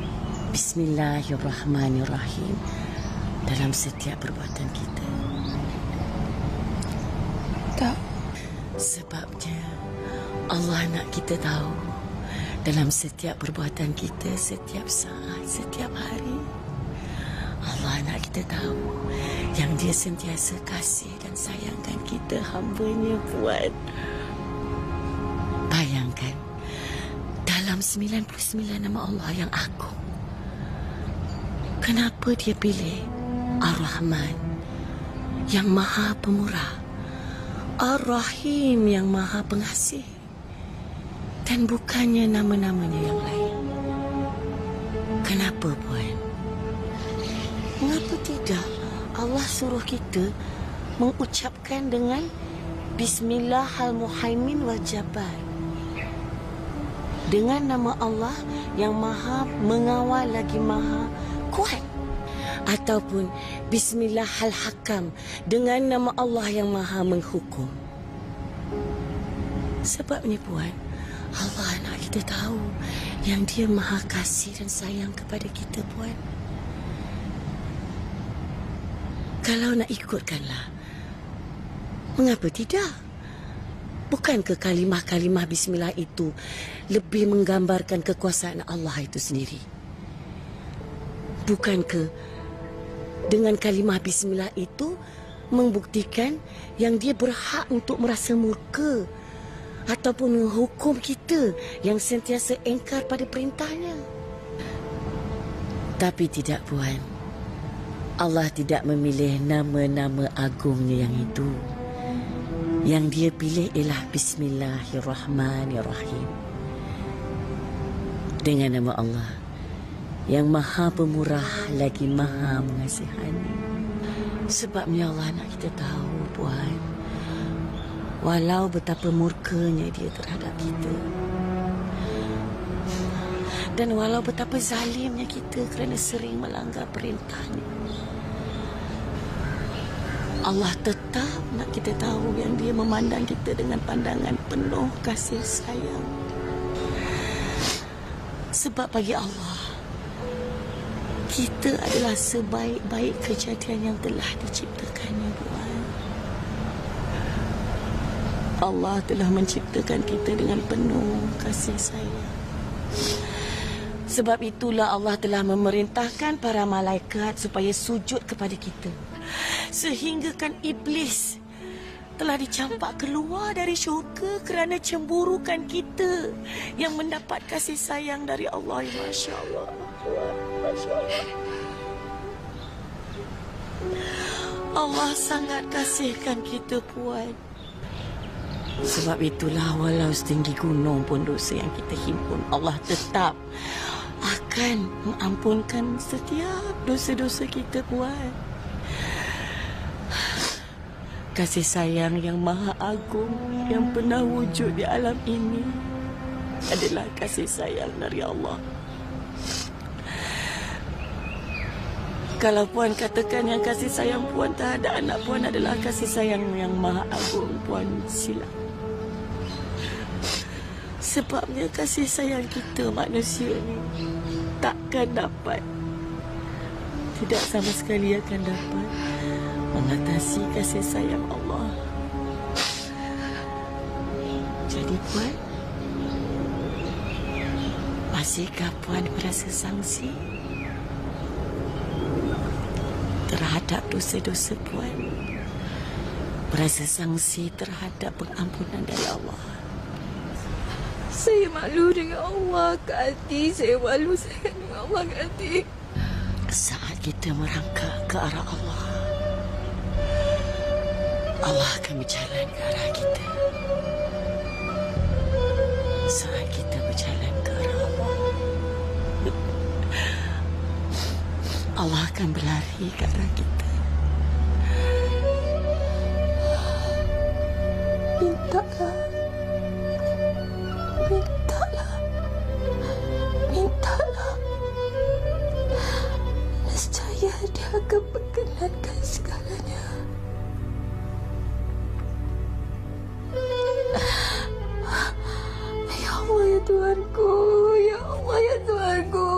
Bismillahirrahmanirrahim dalam setiap perbuatan kita? Tak. Sebabnya Allah nak kita tahu dalam setiap perbuatan kita, setiap saat, setiap hari, Allah nak kita tahu yang Dia sentiasa kasih dan sayangkan kita, hamba-Nya, Puan. Bayangkan, dalam 99 nama Allah yang agung, kenapa Dia pilih Ar-Rahman yang Maha Pemurah, Ar-Rahim yang Maha Pengasih, dan bukannya nama-namanya yang lain? Kenapa, Puan? Mengapa tidak Allah suruh kita mengucapkan dengan Bismillahirrahmanirrahim wal Jabbar, dengan nama Allah yang Maha Mengawal lagi Maha Kuat, ataupun Bismillahirrahmanirrahim dengan nama Allah yang Maha Menghukum? Sebabnya, Puan, Allah nak kita tahu yang Dia Maha Kasih dan sayang kepada kita, Puan. Kalau nak ikutkanlah, mengapa tidak? Bukankah kalimah-kalimah bismillah itu lebih menggambarkan kekuasaan Allah itu sendiri? Bukankah dengan kalimah bismillah itu membuktikan yang Dia berhak untuk merasa murka ataupun menghukum kita yang sentiasa engkar pada perintahnya? Tapi tidak, Puan. Allah tidak memilih nama-nama agungnya yang itu. Yang Dia pilih ialah Bismillahirrahmanirrahim. Dengan nama Allah yang Maha Pemurah lagi Maha Mengasihani. Sebabnya Allah nak kita tahu, Puan, walau betapa murkanya Dia terhadap kita, dan walau betapa zalimnya kita kerana sering melanggar perintahnya, Allah tetap nak kita tahu yang Dia memandang kita dengan pandangan penuh kasih sayang. Sebab bagi Allah, kita adalah sebaik-baik kejadian yang telah diciptakannya, Puan. Allah telah menciptakan kita dengan penuh kasih sayang. Sebab itulah Allah telah memerintahkan para malaikat supaya sujud kepada kita, sehinggakan iblis telah dicampak keluar dari syurga kerana cemburukan kita yang mendapat kasih sayang dari Allah. Masya Allah. Masya Allah. Allah sangat kasihkan kita, Puan. Sebab itulah walau setinggi gunung pun dosa yang kita himpun, Allah tetap akan mengampunkan setiap dosa-dosa kita, Puan. Kasih sayang yang maha agung yang pernah wujud di alam ini adalah kasih sayang dari Allah. Kalau Puan katakan yang kasih sayang Puan terhadap anak Puan adalah kasih sayang yang maha agung, Puan silap. Sebabnya kasih sayang kita manusia ni takkan dapat, tidak sama sekali akan dapat mengatasi kasih sayang Allah. Jadi Puan, masihkah Puan merasa sangsi terhadap dosa-dosa Puan? Merasa sangsi terhadap pengampunan dari Allah? Saya malu dengan Allah, Kak Hati. Saya malu sangat dengan Allah, Kak Hati. Saat kita merangkak ke arah Allah, Allah akan berjalan ke arah kita. Saat kita berjalan ke arah Allah, Allah akan berlari ke arah kita. Mintalah. Mintalah. Mintalah. Nescaya dia akan perkenankan segalanya. Ya Allah, ya Tuhanku. Ya Allah, ya Tuhanku.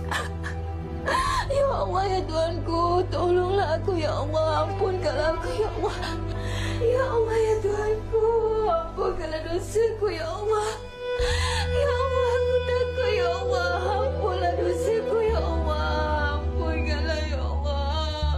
Ya Allah, ya Tuhanku. Tolonglah aku, ya Allah. Ampunkanlah aku, ya Allah. Ya Allah, ya Tuhanku. Ampunkanlah dosaku, ya Allah. Ya Allah, aku takut, ya Allah. Ampunlah dosaku, ya Allah. Ampunkanlah, ya Allah.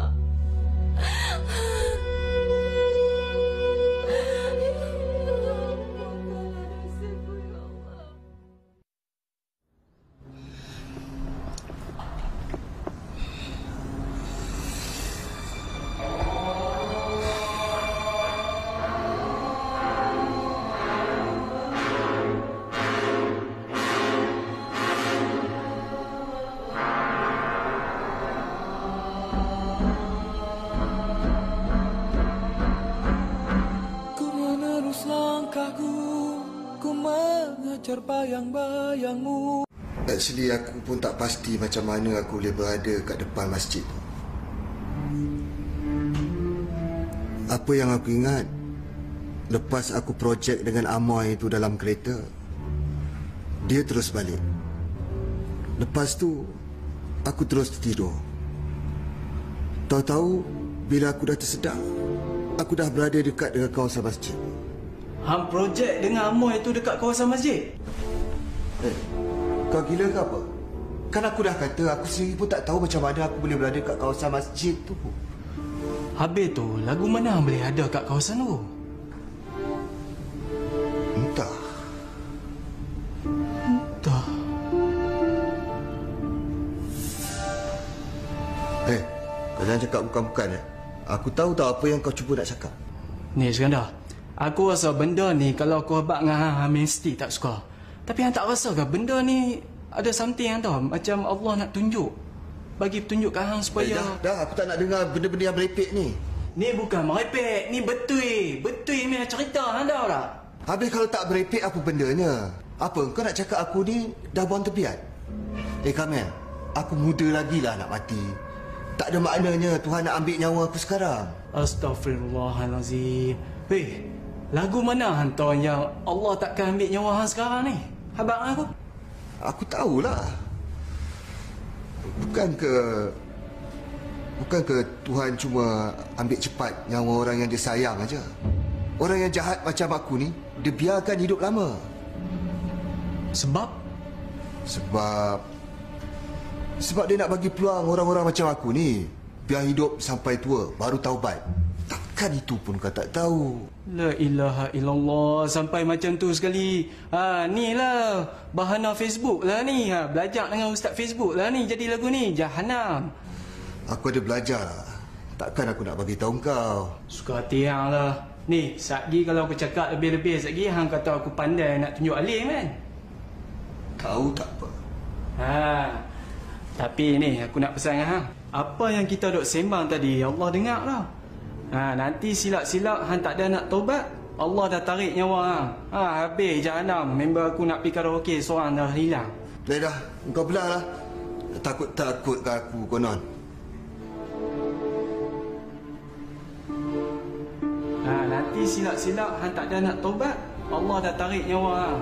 Bayang-bayangmu. Actually, aku pun tak pasti macam mana aku boleh berada kat depan masjid. Apa yang aku ingat, lepas aku projek dengan Amoy itu dalam kereta, dia terus balik. Lepas tu, aku terus tidur. Tahu-tahu, bila aku dah tersedar, aku dah berada dekat dengan kawasan masjid. Hang projek dengan Amoy itu dekat kawasan masjid? Kau gila ke apa? Kan aku dah kata aku sendiri pun tak tahu macam mana aku boleh berada kat kawasan masjid tu. Habis tu, lagu mana hang boleh ada kat kawasan tu? Entah. Entah. Kau jangan cakap bukan-bukan. Aku tahu tak apa yang kau cuba nak cakap. Ni Iskandar, aku rasa benda ni kalau aku habaq dengan hang mesti tak suka. Tapi hang tak rasa ke benda ni ada something yang tahu macam Allah nak tunjuk. Bagi petunjuk kat hang supaya dah aku tak nak dengar benda-benda yang merepek ni. Ni bukan merepek, ni betul. Betul ni cerita hang tahu tak? Habis kalau tak merepek apa bendanya? Apa kau nak cakap aku ni dah buang tepian? Kamil, aku muda lagi lah nak mati. Tak ada maknanya Tuhan nak ambil nyawa aku sekarang. Astaghfirullahalazim. Lagu mana hantar yang Allah takkan ambil nyawa hang sekarang ni? Habaq aku? Aku tahulah. Bukankah Tuhan cuma ambil cepat nyawa orang yang dia sayang aja? Orang yang jahat macam aku ni, dia biarkan hidup lama. Sebab dia nak bagi peluang orang-orang macam aku ni biar hidup sampai tua baru taubat. Takkan itu pun kau tak tahu. La ilaha illallah. Sampai macam tu sekali. Ni lah bahana Facebook lah ni. Belajar dengan Ustaz Facebook lah ni. Jadi lagu ni Jahanam. Aku ada belajar. Takkan aku nak bagi tahu kau. Suka hati hang lah. Ni, satgi kalau aku cakap lebih-lebih satgi hang kata aku pandai nak tunjuk alim kan? Tahu tak apa. Tapi ni aku nak pesan dengan hang. Apa yang kita duk sembang tadi Allah dengar tau. Nanti silap-silap hang tak ada nak taubat, Allah dah tarik nyawa hang. Habis Jahanam. Member aku nak pergi karaoke seorang dah hilang. Dah, kau belah lah. Takut ke aku konon. Nanti silap-silap hang tak ada nak taubat, Allah dah tarik nyawa hang.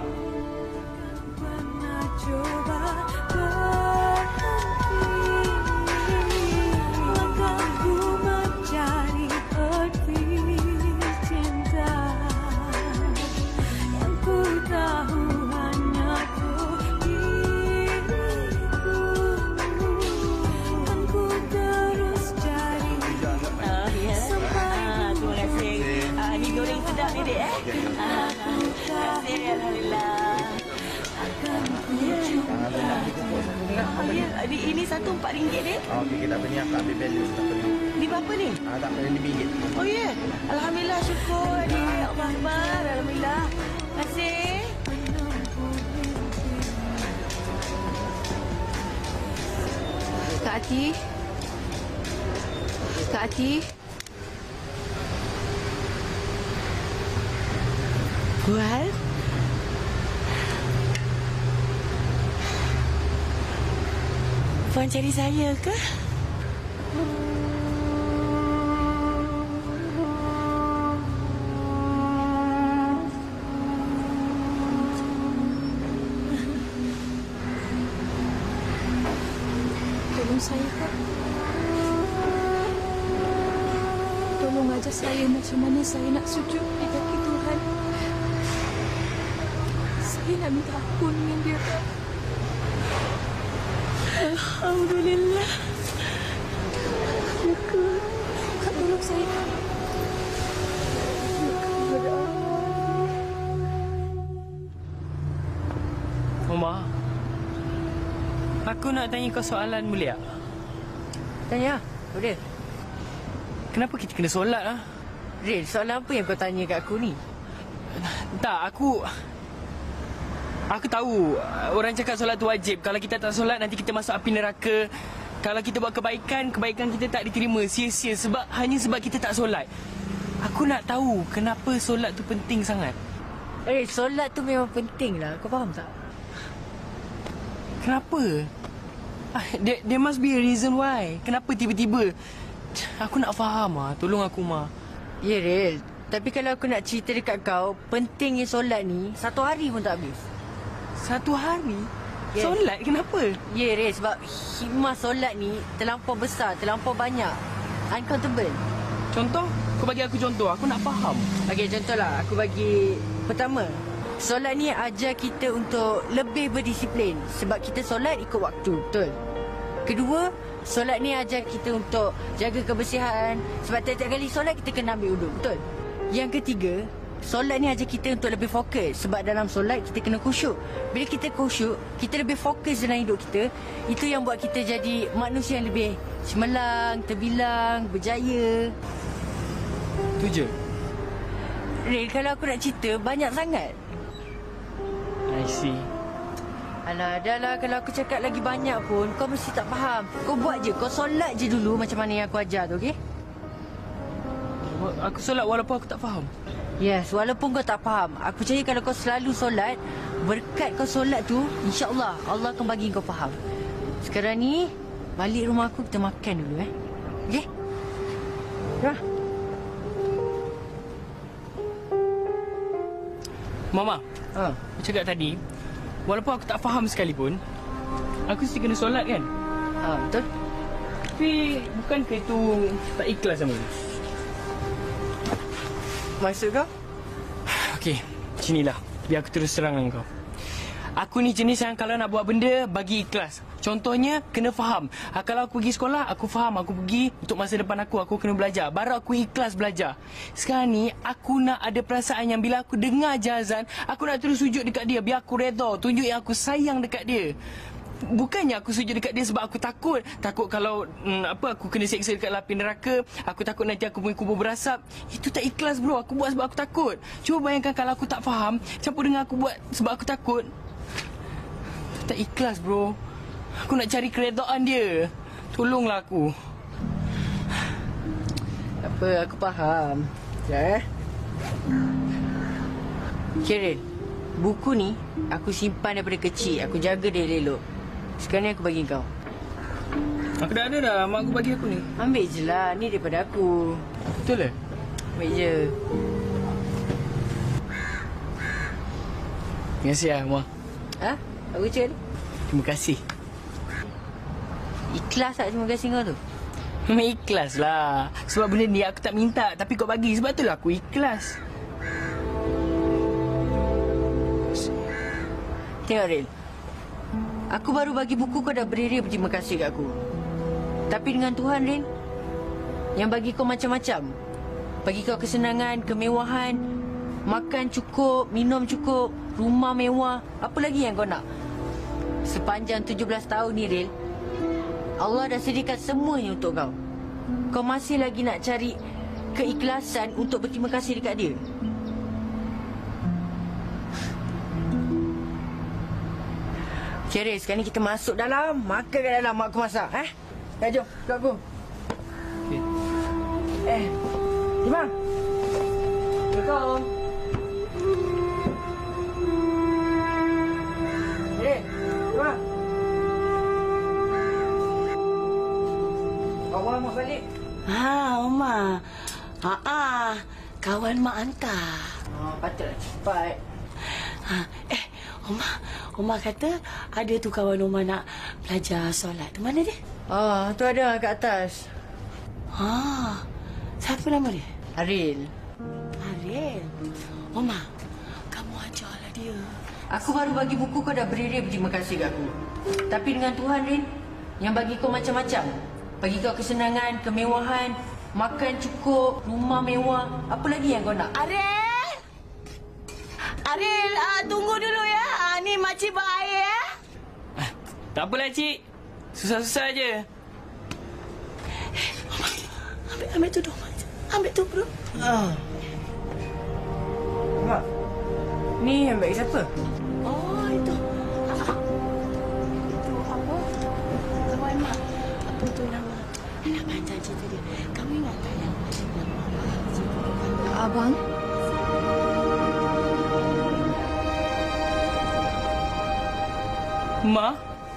Ini satu RM4 dek. Okey, kita apa ni aku ambil balance tak perlu. Ni berapa ni? Tak perlu RM5. Oh ya. Yeah. Alhamdulillah, syukur adik. Allah Akbar. Alhamdulillah. Terima kasih. Kak Ati, Kak Ati. Buat? Puan cari saya ke? Tolong saya, Kak. Tolong ajar saya macam mana saya nak sujud di kaki Tuhan. Saya nak minta ampun dengan dia, Kak. Alhamdulillah. Kak, tolong saya. Mama, aku nak tanya kau soalan boleh tak? Tanya, boleh. Kenapa kita kena solat lah? Rin, soalan apa yang kau tanya kat aku ni? Tak, aku tahu orang cakap solat tu wajib. Kalau kita tak solat nanti kita masuk api neraka. Kalau kita buat kebaikan, kebaikan kita tak diterima, sia-sia hanya sebab kita tak solat. Aku nak tahu kenapa solat tu penting sangat. Solat tu memang penting lah. Kau faham tak? Kenapa? There must be a reason why. Kenapa tiba-tiba? Aku nak faham lah. Tolong aku, Ma. Ya, Ril. Tapi kalau aku nak cerita dekat kau, pentingnya solat ni 1 hari pun tak habis. 1 hari? Yes. Solat? Kenapa? Ya, Ril. Sebab hikmah solat ni terlampau besar, terlampau banyak. Uncountable. Contoh? Kau bagi aku contoh. Aku nak faham. Okey, contohlah. Aku bagi... Pertama, solat ni ajar kita untuk lebih berdisiplin. Sebab kita solat ikut waktu, betul? Kedua, solat ni ajar kita untuk jaga kebersihan. Sebab tiap-tiap kali solat kita kena ambil uduk, betul? Yang ketiga, solat ni ajar kita untuk lebih fokus. Sebab dalam solat kita kena khusyuk. Bila kita khusyuk, kita lebih fokus dalam hidup kita. Itu yang buat kita jadi manusia yang lebih cemerlang, terbilang, berjaya. Tu je? Ril, kalau aku nak cerita, banyak sangat. I see. Alah, dah lah. Kalau aku cakap lagi banyak pun, kau mesti tak faham. Kau buat je. Kau solat je dulu macam mana yang aku ajar tu, okey? Aku solat walaupun aku tak faham? Yes, walaupun kau tak faham. Aku percaya kalau kau selalu solat, berkat kau solat tu, insya-Allah Allah akan bagi kau faham. Sekarang ni, balik rumah aku, kita makan dulu, okey? Dah. Mama, aku cakap tadi, walaupun aku tak faham sekalipun, aku mesti kena solat kan? Betul. Tapi, bukankah itu tak ikhlas sama ni? Maksud kau? Okey, sinilah. Biar aku terus terang dengan kau. Aku ni jenis yang kalau nak buat benda, bagi ikhlas. Contohnya, kena faham. Kalau aku pergi sekolah, aku faham. Aku pergi untuk masa depan aku kena belajar. Baru aku ikhlas belajar. Sekarang ni, aku nak ada perasaan yang bila aku dengar azan, aku nak terus sujud dekat dia. Biar aku redha, tunjuk yang aku sayang dekat dia. Bukannya aku sujud dekat dia sebab aku takut. Takut kalau aku kena seksa dekat api neraka. Aku takut nanti aku punya kubur berasap. Itu tak ikhlas, bro. Aku buat sebab aku takut. Cuba bayangkan kalau aku tak faham, campur dengan aku buat sebab aku takut. Itu tak ikhlas, bro. Aku nak cari keredaan dia. Tolonglah aku. Apa, aku faham. Ya, Karen, buku ni aku simpan daripada kecil. Aku jaga dia elok. Sekarang ni aku bagi kau. Aku dah ada dah. Mak aku bagi aku ni. Ambil je lah. Ni daripada aku. Betul ke? Ambil je. Terima kasih lah, Mak. Aku cakap ni. Terima kasih. Ikhlas tak terima kasih kau tu? Memang ikhlas lah. Sebab benda ni aku tak minta. Tapi kau bagi. Sebab itulah aku ikhlas. Tengok, Ril. Aku baru bagi buku, kau dah beri berterima kasih kat aku. Tapi dengan Tuhan, Ril, yang bagi kau macam-macam. Bagi kau kesenangan, kemewahan, makan cukup, minum cukup, rumah mewah. Apa lagi yang kau nak? Sepanjang 17 tahun ni, Ril, Allah dah sediakan semuanya untuk kau. Kau masih lagi nak cari keikhlasan untuk berterima kasih dekat dia. Ceri, sekarang ni kita masuk dalam. Makan kat dalam, mak aku masak. Dah, jom. Kat aku. Okay. Bang. Assalamualaikum. Bang. Kawan mak balik. Oma. Kawan mak hantar. Patutlah cepat. Oma kata ada tu kawan Oma nak belajar solat. Tu mana dia? Tu ada kat atas. Siapa nama dia? Aril. Oma, kamu ajarlah dia. Aku baru bagi buku kau dah beri berterima kasih kat aku. Tapi dengan Tuhan, Rin, yang bagi kau macam-macam. Bagi kau kesenangan, kemewahan, makan cukup, rumah mewah. Apa lagi yang kau nak? Aril, tunggu dulu ya. Ni makcik baik ya. Tak apalah, Cik. Susah-susah je. Ambil tu dong. Ambil tu, bro. Mak, ni handbag siapa? Itu. Itu apa? Kawan mak. Apa tu nama? Anak panjang cerita dia. Kamu ingat tak yang nama? Abang? Ma?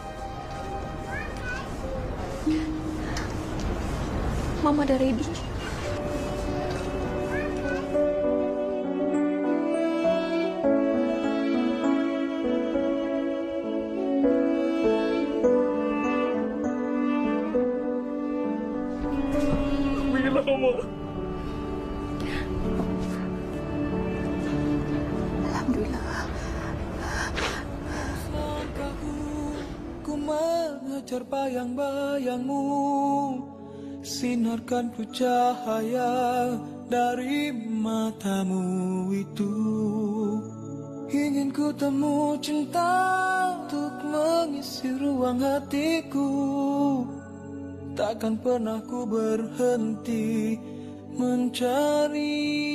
Mama dah ready. Bila Mama? Alhamdulillah. Ku mengejar bayang-bayangmu, sinarkan ku cahaya dari matamu itu. Ingin ku temu cinta untuk mengisi ruang hatiku. Takkan pernah ku berhenti mencari.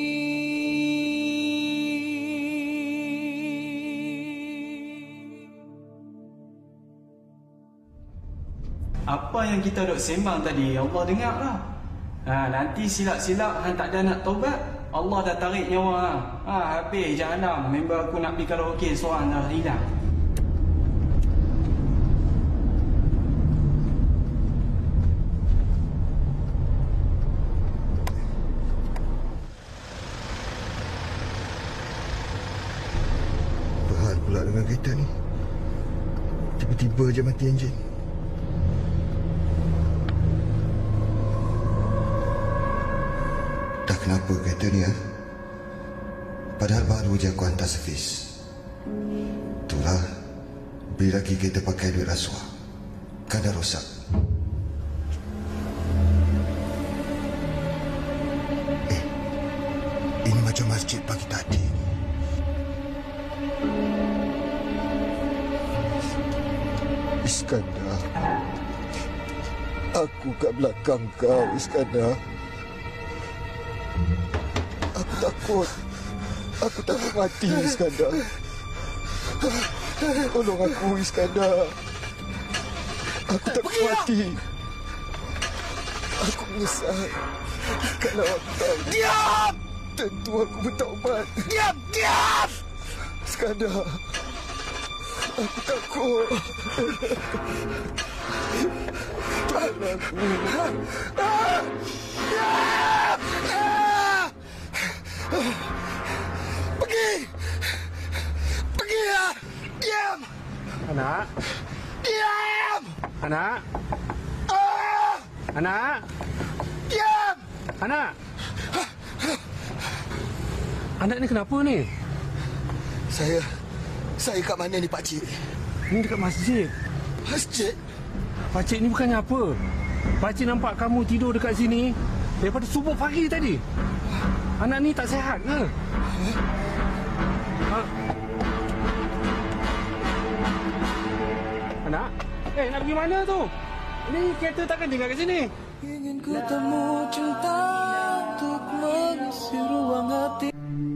Apa yang kita duk sembang tadi, Allah dengar lah. Nanti silap-silap hang tak ada nak taubat, Allah dah tarik nyawa. Habis jahanam. Member aku nak pergi karaoke, seorang dah hilang. Apa hal pula dengan kereta ni? Tiba-tiba je mati enjin. Kenapa kereta ni, Padahal baru je aku hantar servis. Itulah, beli lagi kereta pakai duit rasuah. Kan dah rosak. Ini macam masjid pagi tadi. Iskandar. Aku kat belakang kau, Iskandar. Aku takut mati, Iskandar. Tolong aku, Iskandar. Aku takut mati. Aku menyesal. Kalau aku tahu. Diam! Tentu aku bertaubat. Diam! Iskandar. Aku takut. Tolong aku. Diam! Pergi lah. Diam. Anak. Diam. Anak. Anak. Diam. Anak. Anak ni kenapa ni? Saya kat mana ni, Pakcik? Ni dekat masjid. Masjid? Pakcik ni bukannya apa? Pakcik nampak kamu tidur dekat sini daripada subuh pagi tadi. Anak ni tak sihat ke? Anak? Nak pergi mana tu? Ini kereta takkan tinggal kat sini. Ingin ku temu cinta untuk mengisi ruang hati.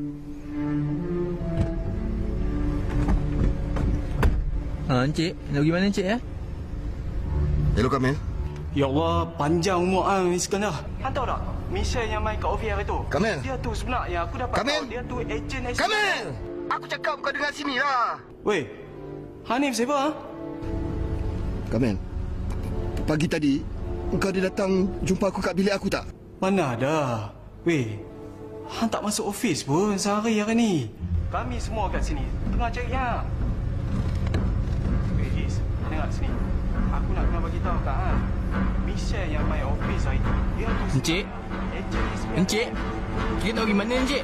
Encik, nak pergi mana Encik ya? Hello, Kamil. Ya Allah, panjang umur Iskandar. Hang tahu tak? Michelle yang main kat OVR itu. Kamil. Dia tu sebenarnya aku dapat Kamil. tahu dia tu ejen SG. Kamil! Aku cakap kau dengar sini lah. Weh, Hanif siapa? Ha? Kamil, pagi tadi kau ada datang jumpa aku kat bilik aku tak? Mana ada. Weh, Han tak masuk office pun sehari hari ni. Kami semua kat sini tengah cari Han. Weh, Is, dengar sini. Aku nak kena bagi tahu kat Han. Michelle yang main office hari tu. Dia tu Encik? Encik? Kita tahu gimana, Encik?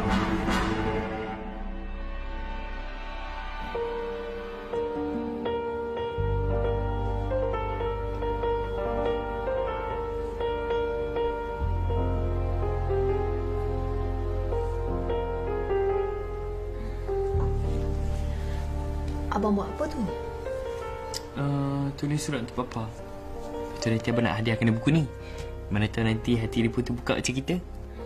Abang buat apa tu? Tulis surat untuk Papa. Betul nanti abang nak hadiahkan dia buku ni. Mana tahu nanti hati dia pun terbuka macam kita.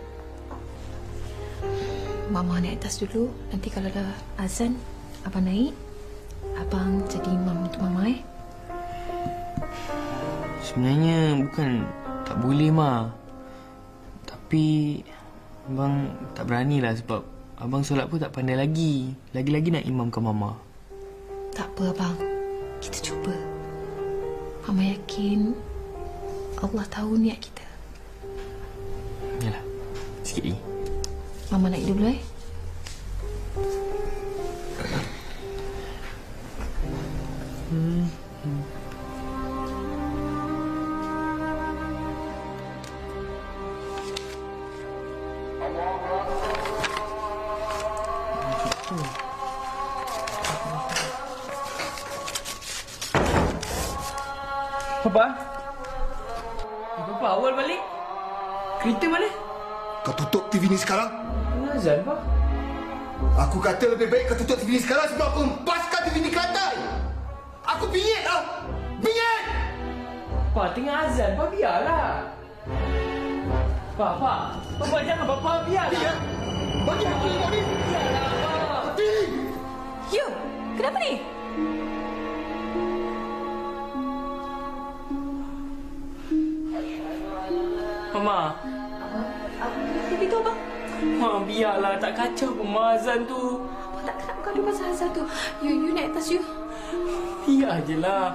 Mama naik atas dulu. Nanti kalau dah azan, abang naik. Abang jadi imam untuk Mama Sebenarnya bukan tak boleh, Ma. Tapi abang tak beranilah sebab abang solat pun tak pandai lagi. Lagi-lagi nak imamkan Mama. Tak apa, abang. Kita cuba. Mama yakin Allah tahu niat kita. Yalah, sikit lagi. Mama naik dulu, Papa? Papa awal balik? Kereta mana? Kau tutup TV ni sekarang. Azan, Pak. Aku kata lebih baik kau tutup TV ni sekarang sebab aku empaskan TV ni ke lantai. Aku bingit lah. Bingit! Pak, tengah azan. Pak, biarlah. Pak. Papa jangan, Papa. Biarlah. Bagi aku tengok ni. Biarlah, Pak. Mati! Yo, kenapa ni? Mama. TV tu, abang. Ma, biarlah. Tak kacau pun Ma azan tu. Abang tak nak gaduh pasal azan tu. You naik atas, you. Biar je lah.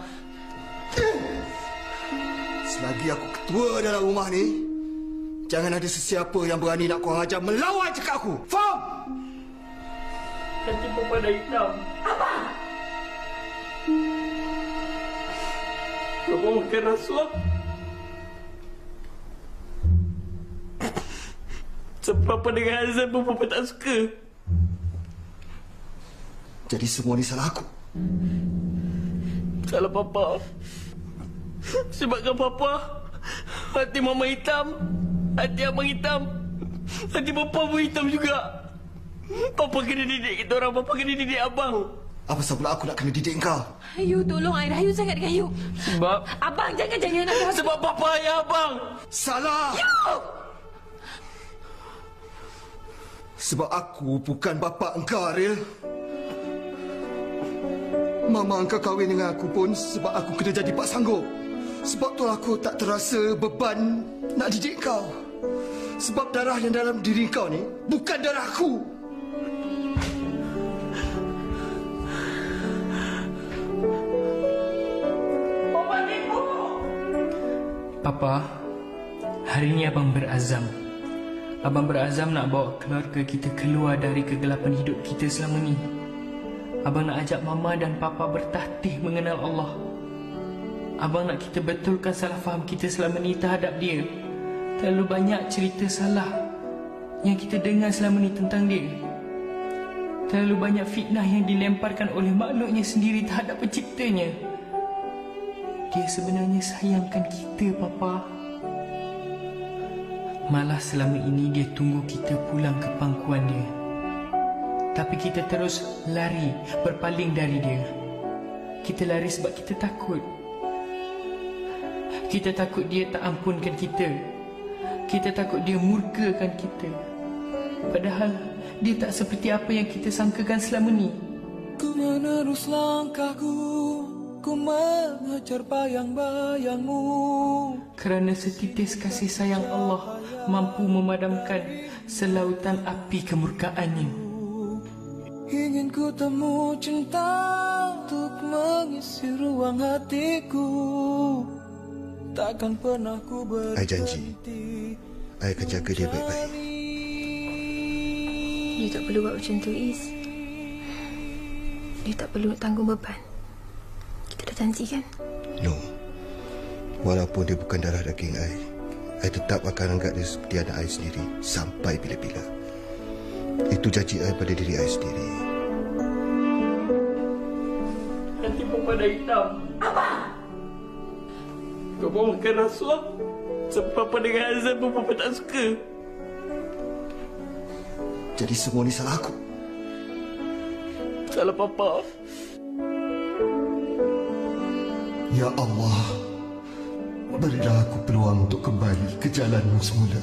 Selagi aku ketua dalam rumah ni, jangan ada sesiapa yang berani nak kurang ajar melawan cakap aku. Faham? Nanti Papa dah hitam. Abang! Papa makan rasuah. Sebab Papa dengan azan pun Papa tak suka. Jadi semua ni salah aku. Salah Papa. Sebabkan Papa, hati Mama hitam, hati Abang hitam, hati Papa pun hitam juga. Papa kena didik kita orang, Papa kena didik Abang. Apa sebab pula aku nak kena didik kau? You tolong I rayu sangat dengan you. Sebab? Abang jangan nak. Sebab Papa ayah Abang. Salah! You! Sebab aku bukan bapa engkau, Aril. Mama engkau kahwin dengan aku pun sebab aku kena jadi pak sanggup. Sebab tu aku tak terasa beban nak didik kau. Sebab darah yang dalam diri kau ni bukan darah aku. Papa, hari ini Abang berazam. Abang berazam nak bawa keluarga kita keluar dari kegelapan hidup kita selama ni. Abang nak ajak Mama dan Papa bertatih mengenal Allah. Abang nak kita betulkan salah faham kita selama ni terhadap dia. Terlalu banyak cerita salah yang kita dengar selama ni tentang dia. Terlalu banyak fitnah yang dilemparkan oleh makhluknya sendiri terhadap penciptanya. Dia sebenarnya sayangkan kita, Papa. Malah selama ini dia tunggu kita pulang ke pangkuan dia. Tapi kita terus lari, berpaling dari dia. Kita lari sebab kita takut. Kita takut dia tak ampunkan kita. Kita takut dia murkakan kita. Padahal dia tak seperti apa yang kita sangkakan selama ni. Ku menerus langkahku, ku mengejar bayang-bayangmu. Kerana setitis kasih sayang Allah, mampu memadamkan selautan api kemurkaannya. Ingin ku temu cinta untuk mengisi ruang hatiku. Takkan pernah ku berhenti. I janji, I akan jaga dia baik-baik. You tak perlu buat macam tu, Is. You tak perlu tanggung beban. Kita dah janji kan? No. Walaupun dia bukan darah daging I tetap akan anggap dia seperti anak I sendiri sampai bila-bila. Itu janji I pada diri I sendiri. Nanti Papa dah hitam. Apa? Kau mau makan rasuah? Sebab Papa dengan Azam pun Papa tak suka. Jadi semua ni salah aku. Salah Papa. Ya Allah, berilah aku peluang untuk kembali ke jalanmu semula.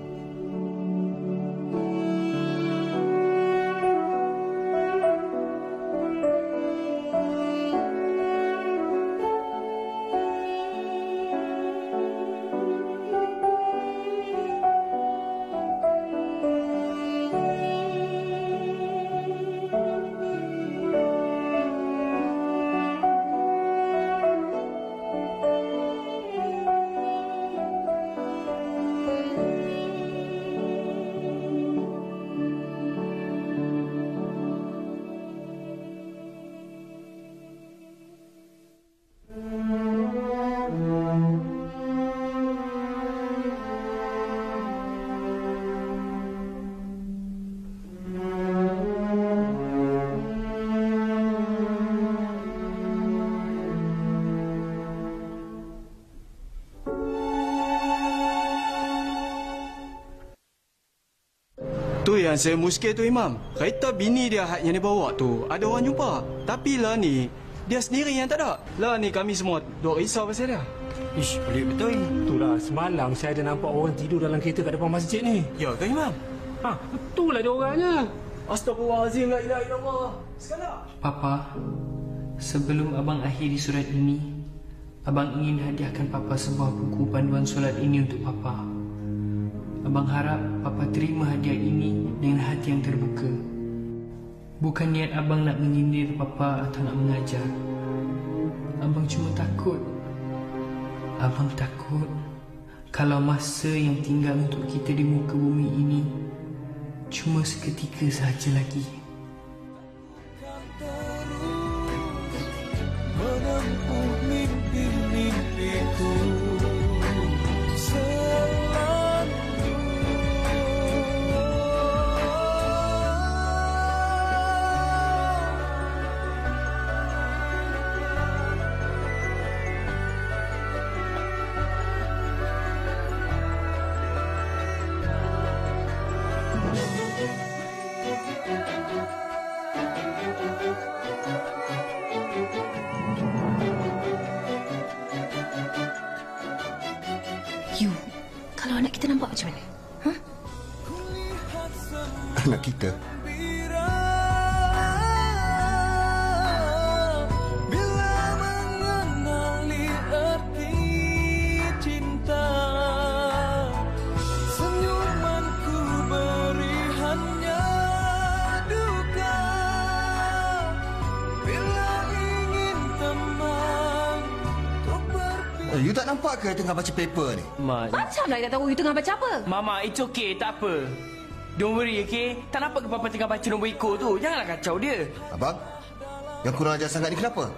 Tu yang saya muskil tu, Imam. Kereta bini dia yang dia bawa tu ada orang jumpa. Tapi lah ni, dia sendiri yang tak ada. Lah ni kami semua duk risau pasal dia. Ish, pelik betul. Itulah semalam saya ada nampak orang tidur dalam kereta kat depan masjid ni. Ya ke, Imam? Ha, betullah dia orangnya. Astagfirullahalazim, la ilaha illallah. Sekali. Papa, sebelum abang akhiri surat ini, abang ingin hadiahkan Papa sebuah buku panduan solat ini untuk Papa. Abang harap Papa terima hadiah ini dengan hati yang terbuka. Bukan niat abang nak menyindir Papa atau nak mengajar. Abang cuma takut. Abang takut kalau masa yang tinggal untuk kita di muka bumi ini cuma seketika sahaja lagi. Menempuh mimpi-mimpiku. You, kalau anak kita nampak macam mana? Ha? Anak kita? Bila mengenali arti cinta, senyumanku beri hanya duka. Bila ingin teman untuk berpikir. You tak nampak ke tengah baca paper ni? Macam lah tak tahu you tengah baca apa. Mama, it's okay, tak apa. Don't worry, okay? Tak nampak ke Papa tengah baca nombor ikut tu? Janganlah kacau dia. Abang, yang kurang ajar sangat ni kenapa?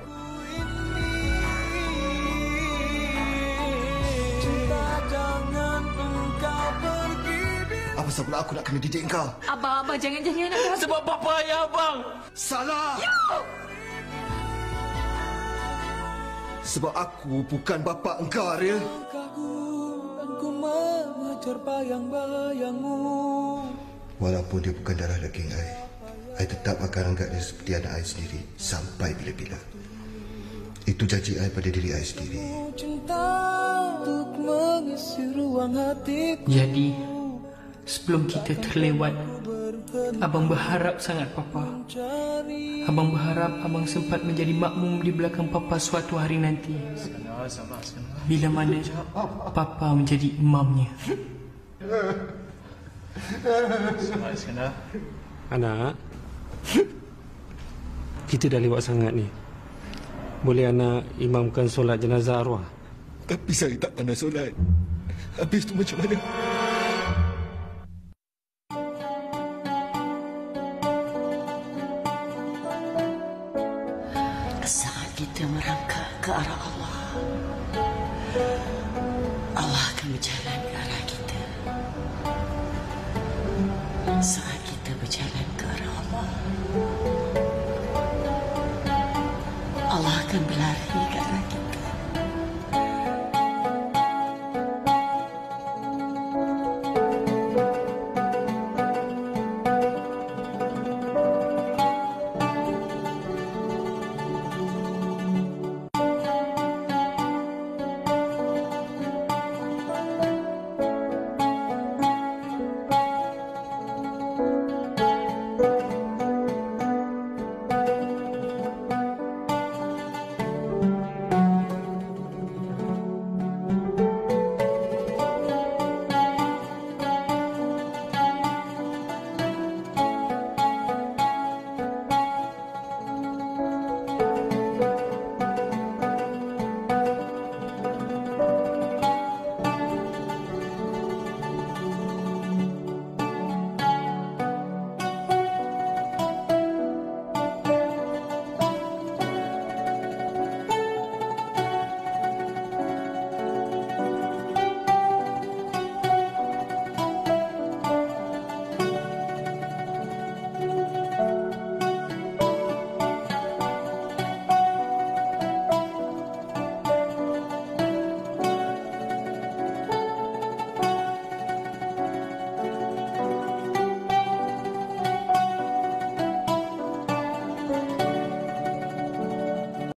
Cinta, jangan engkau pergi. Apa sebab aku nak kena didik engkau? Abang, jangan-jangan nak dah. Sebab Papa ayah abang. Salah! Sebab aku bukan bapa engkau, Ariel. Aku mengejar bayang-bayangmu. Walaupun dia bukan darah daging I tetap akan anggap dia seperti anak I sendiri sampai bila-bila. Itu janji I pada diri I sendiri. Cinta untuk mengisi ruang hatiku. Jadi, sebelum kita terlewat, abang berharap sangat Papa. Abang berharap abang sempat menjadi makmum di belakang Papa suatu hari nanti. Bila mana Papa menjadi imamnya. Selamat Iskandar. Anak, kita dah lewat sangat ni. Boleh anak imamkan solat jenazah arwah? Tapi saya tak pandai solat. Habis tu macam mana? Saat kita merangkak ke arah Allah, Allah akan berjalan ke arah kita. Saat